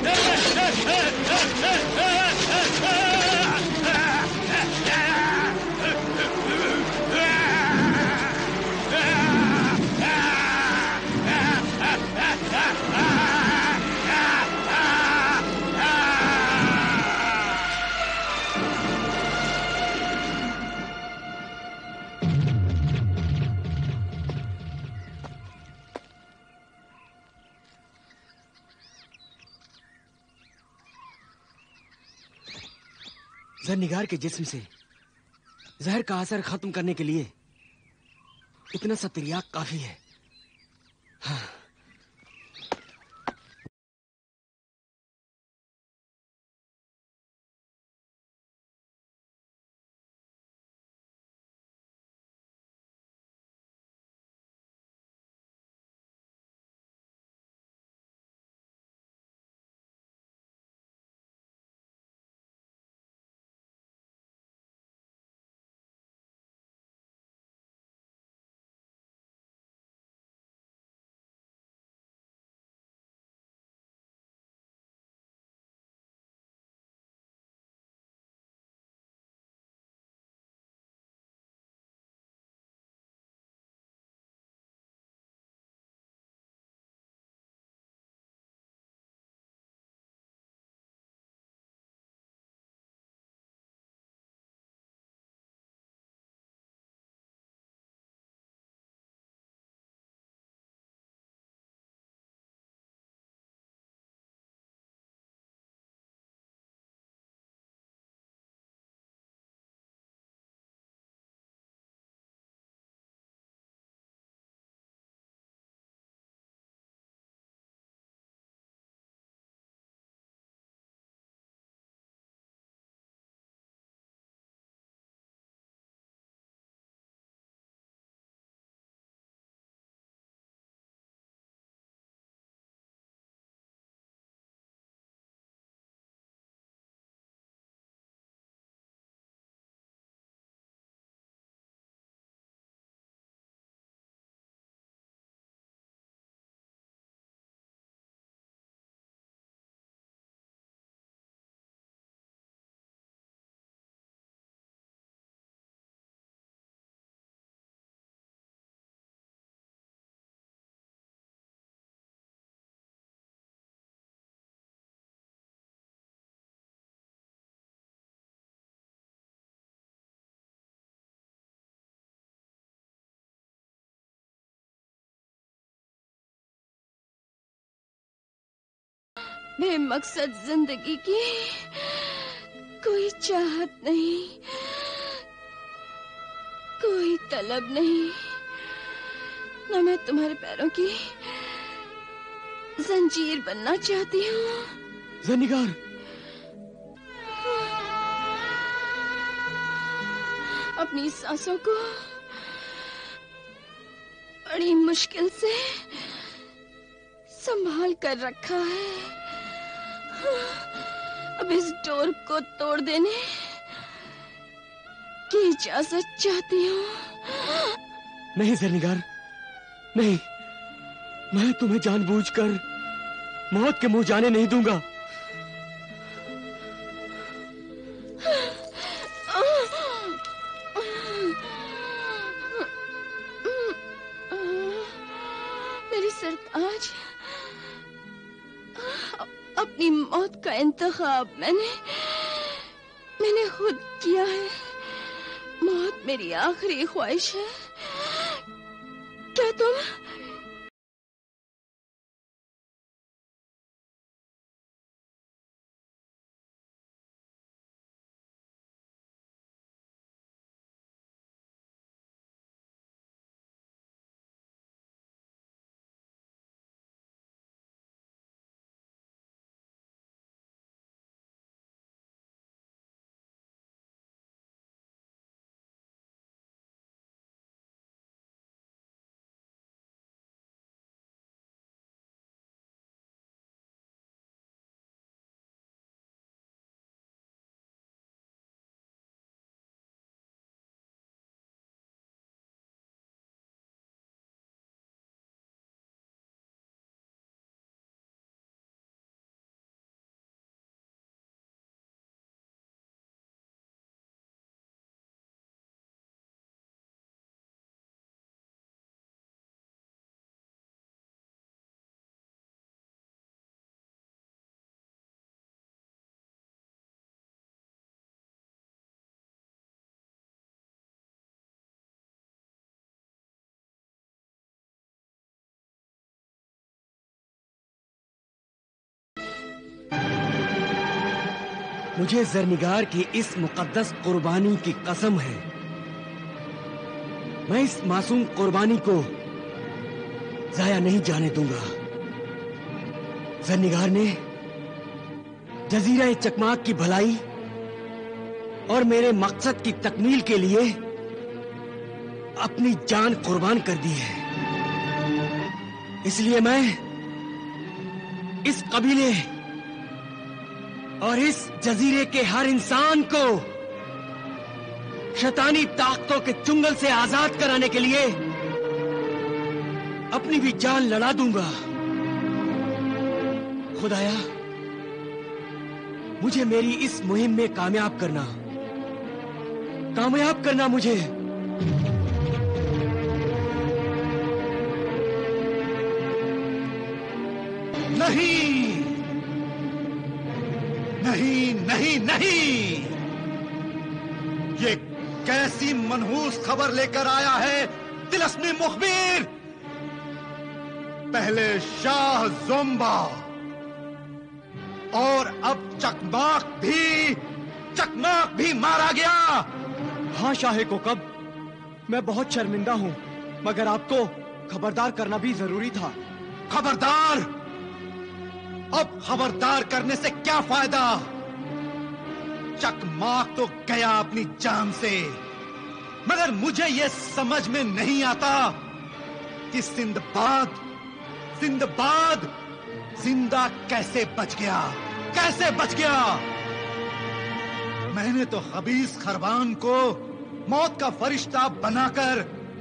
जरनिगार के जिस्म से जहर का असर खत्म करने के लिए इतना सा तिर्याक काफी है। हाँ। बेमकसद जिंदगी की कोई चाहत नहीं, कोई तलब नहीं, न मैं तुम्हारे पैरों की जंजीर बनना चाहती हूँ। ज़ेनिगार, अपनी सांसों को बड़ी मुश्किल से संभाल कर रखा है। अब इस डोर को तोड़ देने की इजाजत चाहती हूँ। नहीं ज़ेनिगार, नहीं, मैं तुम्हें जानबूझकर मौत के मुंह जाने नहीं दूंगा। मेरी सरताज, अपनी मौत का इंतखाब मैंने खुद किया है। मौत मेरी आखिरी ख्वाहिश है। क्या तुम मुझे ज़रनिगार की इस मुकद्दस कुर्बानी की कसम है, मैं इस मासूम कुर्बानी को जाया नहीं जाने दूंगा। ज़रनिगार ने जजीरा चकमाक की भलाई और मेरे मकसद की तकमील के लिए अपनी जान कुर्बान कर दी है। इसलिए मैं इस कबीले और इस जजीरे के हर इंसान को शैतानी ताकतों के चुंगल से आजाद कराने के लिए अपनी भी जान लड़ा दूंगा। खुदाया, मुझे मेरी इस मुहिम में कामयाब करना मुझे। नहीं, नहीं, नहीं, नहीं! ये कैसी मनहूस खबर लेकर आया है तिलस्मी मुखबिर? पहले शाह जोम्बा और अब चकमाक भी मारा गया। हाँ शाहे को कब, मैं बहुत शर्मिंदा हूँ, मगर आपको खबरदार करना भी जरूरी था। खबरदार? अब खबरदार करने से क्या फायदा? चकमाक तो गया अपनी जान से, मगर मुझे यह समझ में नहीं आता कि सिंदबाद जिंदा कैसे बच गया। मैंने तो खबीस खरबान को मौत का फरिश्ता बनाकर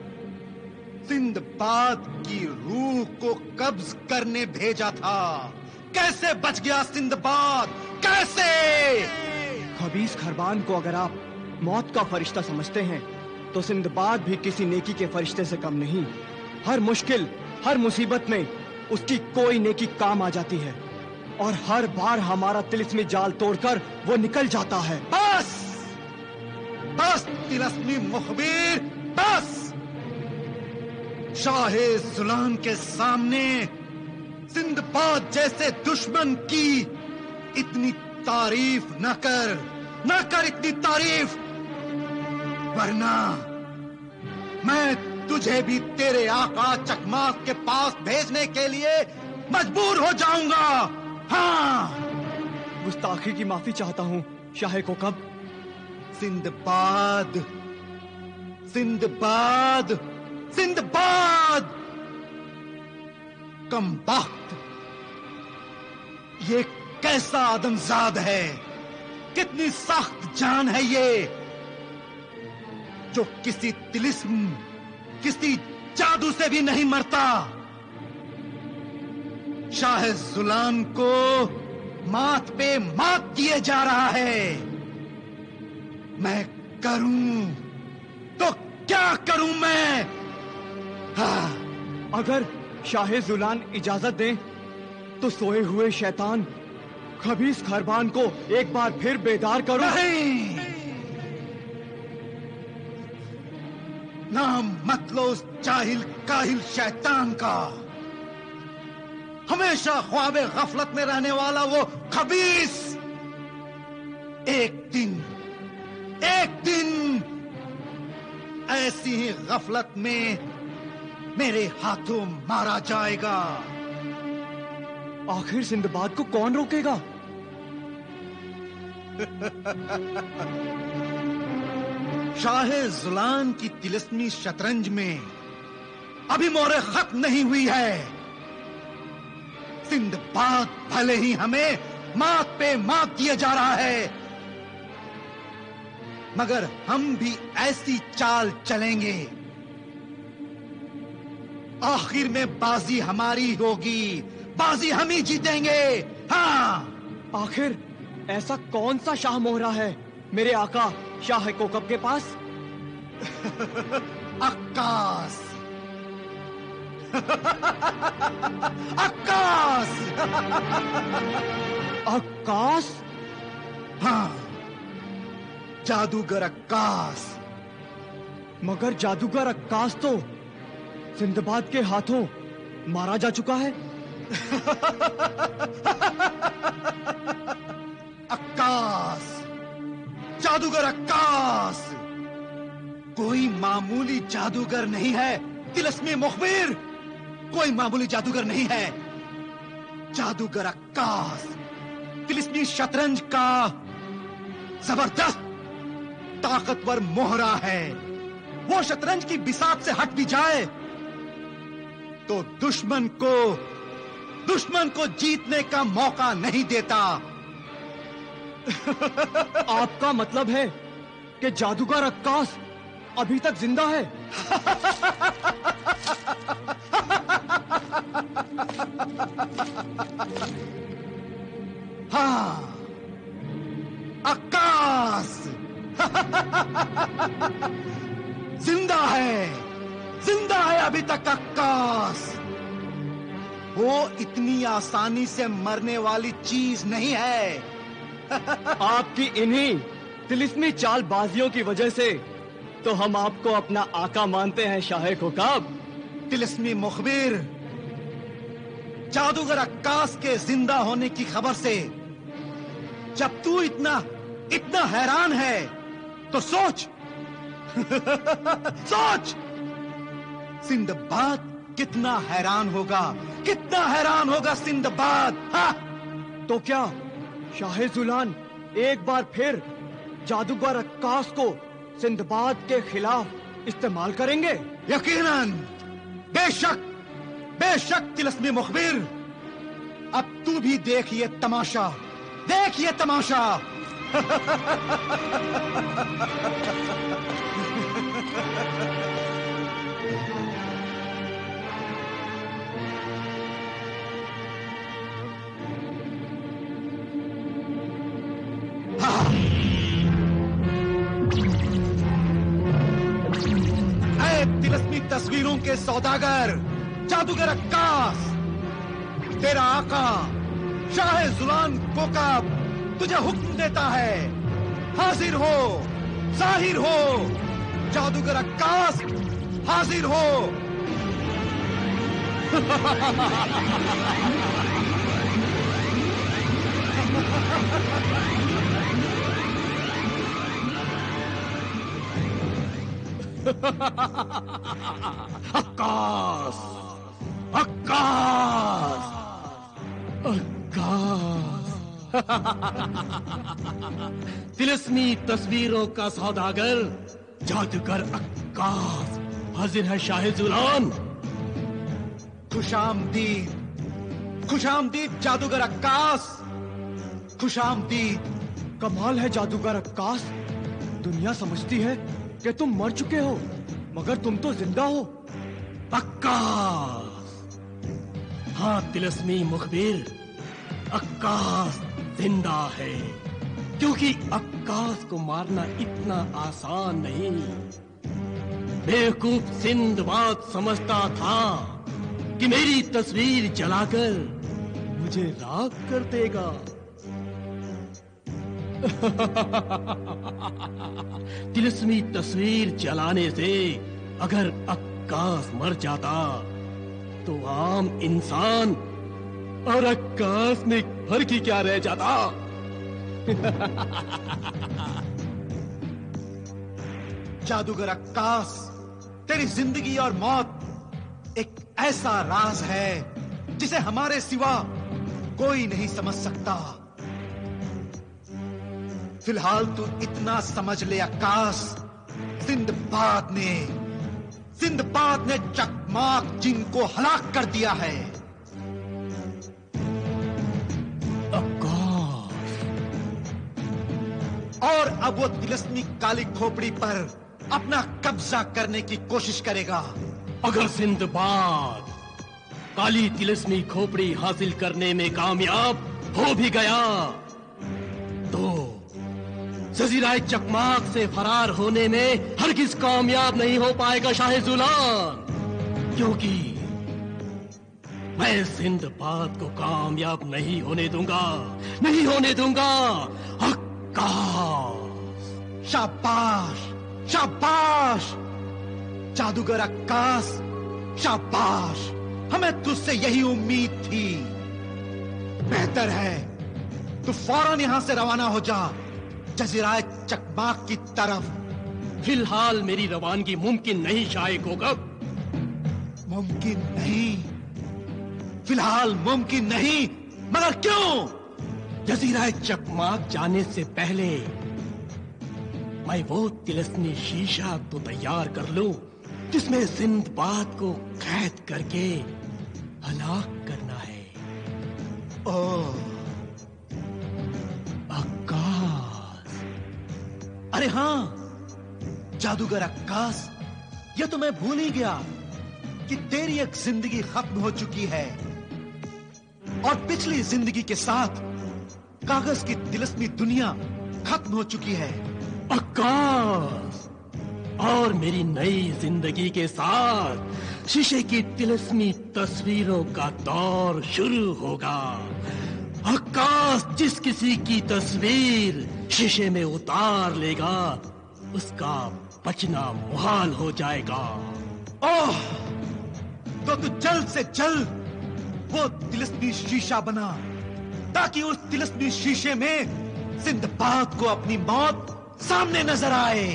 सिंदबाद की रूह को कब्ज करने भेजा था। कैसे बच गया सिंदबाद? कैसे? खबीस खरबान को अगर आप मौत का फरिश्ता समझते हैं तो सिंदबाद भी किसी नेकी के फरिश्ते से कम नहीं। हर मुश्किल, हर मुसीबत में उसकी कोई नेकी काम आ जाती है और हर बार हमारा तिलिस्मी जाल तोड़कर वो निकल जाता है। बस तिलस्मी मुखबिर, बस! शाहे जुलान के सामने सिंदबाद जैसे दुश्मन की इतनी तारीफ न कर इतनी तारीफ, वरना मैं तुझे भी तेरे आका चकमाक के पास भेजने के लिए मजबूर हो जाऊंगा। हाँ, गुस्ताखी की माफी चाहता हूँ Shah Kokab. Sindbad, Sindbad, Sindbad, कमबख्त, ये कैसा आदमजाद है, कितनी सख्त जान है ये, जो किसी तिलिस्म, किसी जादू से भी नहीं मरता। शाह जुलान को माथ पे मात किए जा रहा है। मैं करूं तो क्या करूं मैं? हाँ। अगर शाह जुलान इजाजत दें तो सोए हुए शैतान खबीस खरबान को एक बार फिर बेदार करो। नहीं, नाम मत लो उस जाहिल काहिल शैतान का। हमेशा ख्वाबे गफलत में रहने वाला वो खबीस एक दिन ऐसी ही गफलत में मेरे हाथों मारा जाएगा। आखिर सिंदबाद को कौन रोकेगा? शाह जुलान की तिलिस्मी शतरंज में अभी मोहर खत्म नहीं हुई है। सिंदबाद भले ही हमें मात पे मात दिया जा रहा है, मगर हम भी ऐसी चाल चलेंगे, आखिर में बाजी हमारी होगी, बाजी हम ही जीतेंगे। हाँ, आखिर ऐसा कौन सा शाह मोहरा है मेरे आका शाह कोकब के पास? अक्कास, अक्कास, अक्कास? हाँ, जादूगर अक्कास। मगर जादूगर अक्कास तो सिंदबाद के हाथों मारा जा चुका है। अक्कास, जादूगर अक्कास कोई मामूली जादूगर नहीं है। तिलिस्मी मुखबिर कोई मामूली जादूगर नहीं है। जादूगर अक्कास तिलिस्मी शतरंज का जबरदस्त ताकतवर मोहरा है। वो शतरंज की बिसात से हट भी जाए तो दुश्मन को जीतने का मौका नहीं देता। आपका मतलब है कि जादूगर अक्कास अभी तक जिंदा है? हाँ, अक्कास जिंदा है अभी तक अक्कास। वो इतनी आसानी से मरने वाली चीज नहीं है। आपकी इन्हीं तिलिस्मी चालबाजियों की वजह से तो हम आपको अपना आका मानते हैं शाह कोकब। तिलिस्मी मुखबिर, जादूगर अक्कास के जिंदा होने की खबर से जब तू इतना हैरान है तो सोच सोच सिंदबाद कितना हैरान होगा सिंदबाद। हाँ? तो क्या शाह जुलान एक बार फिर जादूगर अक्कास को सिंदबाद के खिलाफ इस्तेमाल करेंगे? यकीनन, बेशक तिलिस्मी मुखबिर। अब तू भी देख ये तमाशा। तिलिस्मी तस्वीरों के सौदागर जादूगर अक्कास, तेरा आका शाह जुलान कोकब तुझे हुक्म देता है, हाजिर हो, जाहिर हो। जादूगर अक्कास हाजिर हो। अक्कास, अक्कास, अक्कास। तिलिस्मी तस्वीरों का सौदागर जादूगर अक्कास हाजिर है शाह जुलान। खुशामदीद, खुशामदीद जादूगर अक्कास, खुशामदीद। कमाल है जादूगर अक्कास, दुनिया समझती है कि तुम मर चुके हो, मगर तुम तो जिंदा हो। अक्कास, हाँ तिलिस्मी मुखबिर, अक्कास जिंदा है, क्योंकि अक्कास को मारना इतना आसान नहीं। बेवकूफ सिंदबाद समझता था कि मेरी तस्वीर जलाकर मुझे राख कर देगा। तिलिस्मी तस्वीर जलाने से अगर अक्कास मर जाता तो आम इंसान और अक्कास में फर्क ही क्या रह जाता। जादूगर अक्कास, तेरी जिंदगी और मौत एक ऐसा राज है जिसे हमारे सिवा कोई नहीं समझ सकता। फिलहाल तू इतना समझ ले अक्कास, सिंदबाद ने चकमाक जिन को हलाक कर दिया है। अक्कास, और अब वो तिलिस्मी काली खोपड़ी पर अपना कब्जा करने की कोशिश करेगा। अगर सिंदबाद काली तिलिस्मी खोपड़ी हासिल करने में कामयाब हो भी गया तो जजीराए चकमाक से फरार होने में हरगिज कामयाब नहीं हो पाएगा शाह जुलान, क्योंकि मैं सिंदबाद को कामयाब नहीं होने दूंगा, नहीं होने दूंगा। अक्कास, शाबाश, शाबाश जादूगर अक्कास, शाबाश। हमें तुझसे यही उम्मीद थी। बेहतर है तू फौरन यहां से रवाना हो जा जजीराए चकमाक की तरफ। फिलहाल मेरी रवानगी मुमकिन नहीं शाह कोकब। मुमकिन नहीं? फिलहाल मुमकिन नहीं, मगर क्यों? जजीराए चकमाक जाने से पहले मैं वो तिलिस्मी शीशा तो तैयार कर लूं जिसमें सिंदबाद को कैद करके हलाक करना है। ओह अक्कास, अरे हाँ जादूगर अक्कास, ये तो मैं भूल ही गया कि तेरी एक जिंदगी खत्म हो चुकी है और पिछली जिंदगी के साथ कागज की तिलिस्मी दुनिया खत्म हो चुकी है। अक्कास, और मेरी नई जिंदगी के साथ शीशे की तिलिस्मी तस्वीरों का दौर शुरू होगा। अक्कास जिस किसी की तस्वीर शीशे में उतार लेगा उसका बचना मुहाल हो जाएगा। ओह, तो तू जल्द से जल्द वो तिलिस्मी शीशा बना ताकि उस तिलिस्मी शीशे में सिंदबाद को अपनी मौत सामने नजर आए।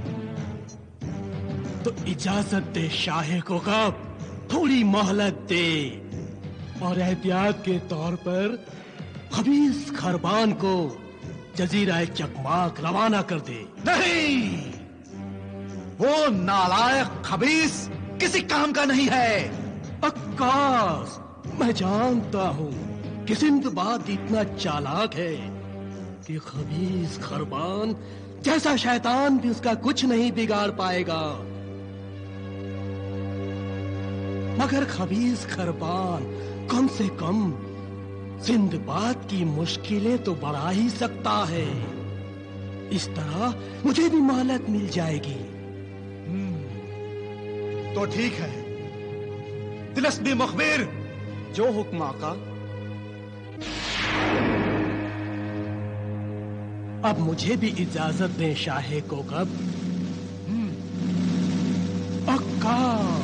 तो इजाजत दे शाह कोकब, थोड़ी मोहलत दे और एहतियात के तौर पर खबीस खरबान को जजीरा चकमाक रवाना कर दे। नहीं, वो नालायक खबीस किसी काम का नहीं है। अक्कास, मैं जानता हूँ कि सिंदबाद इतना चालाक है कि खबीस खरबान जैसा शैतान भी उसका कुछ नहीं बिगाड़ पाएगा। मगर खबीस खरबान कम से कम सिंदबाद की मुश्किलें तो बढ़ा ही सकता है। इस तरह मुझे भी मोहलत मिल जाएगी। तो ठीक है तिलिस्मी मुखबिर, जो हुक्म आका। अब मुझे भी इजाजत दें शाह कोकब। अक्कास,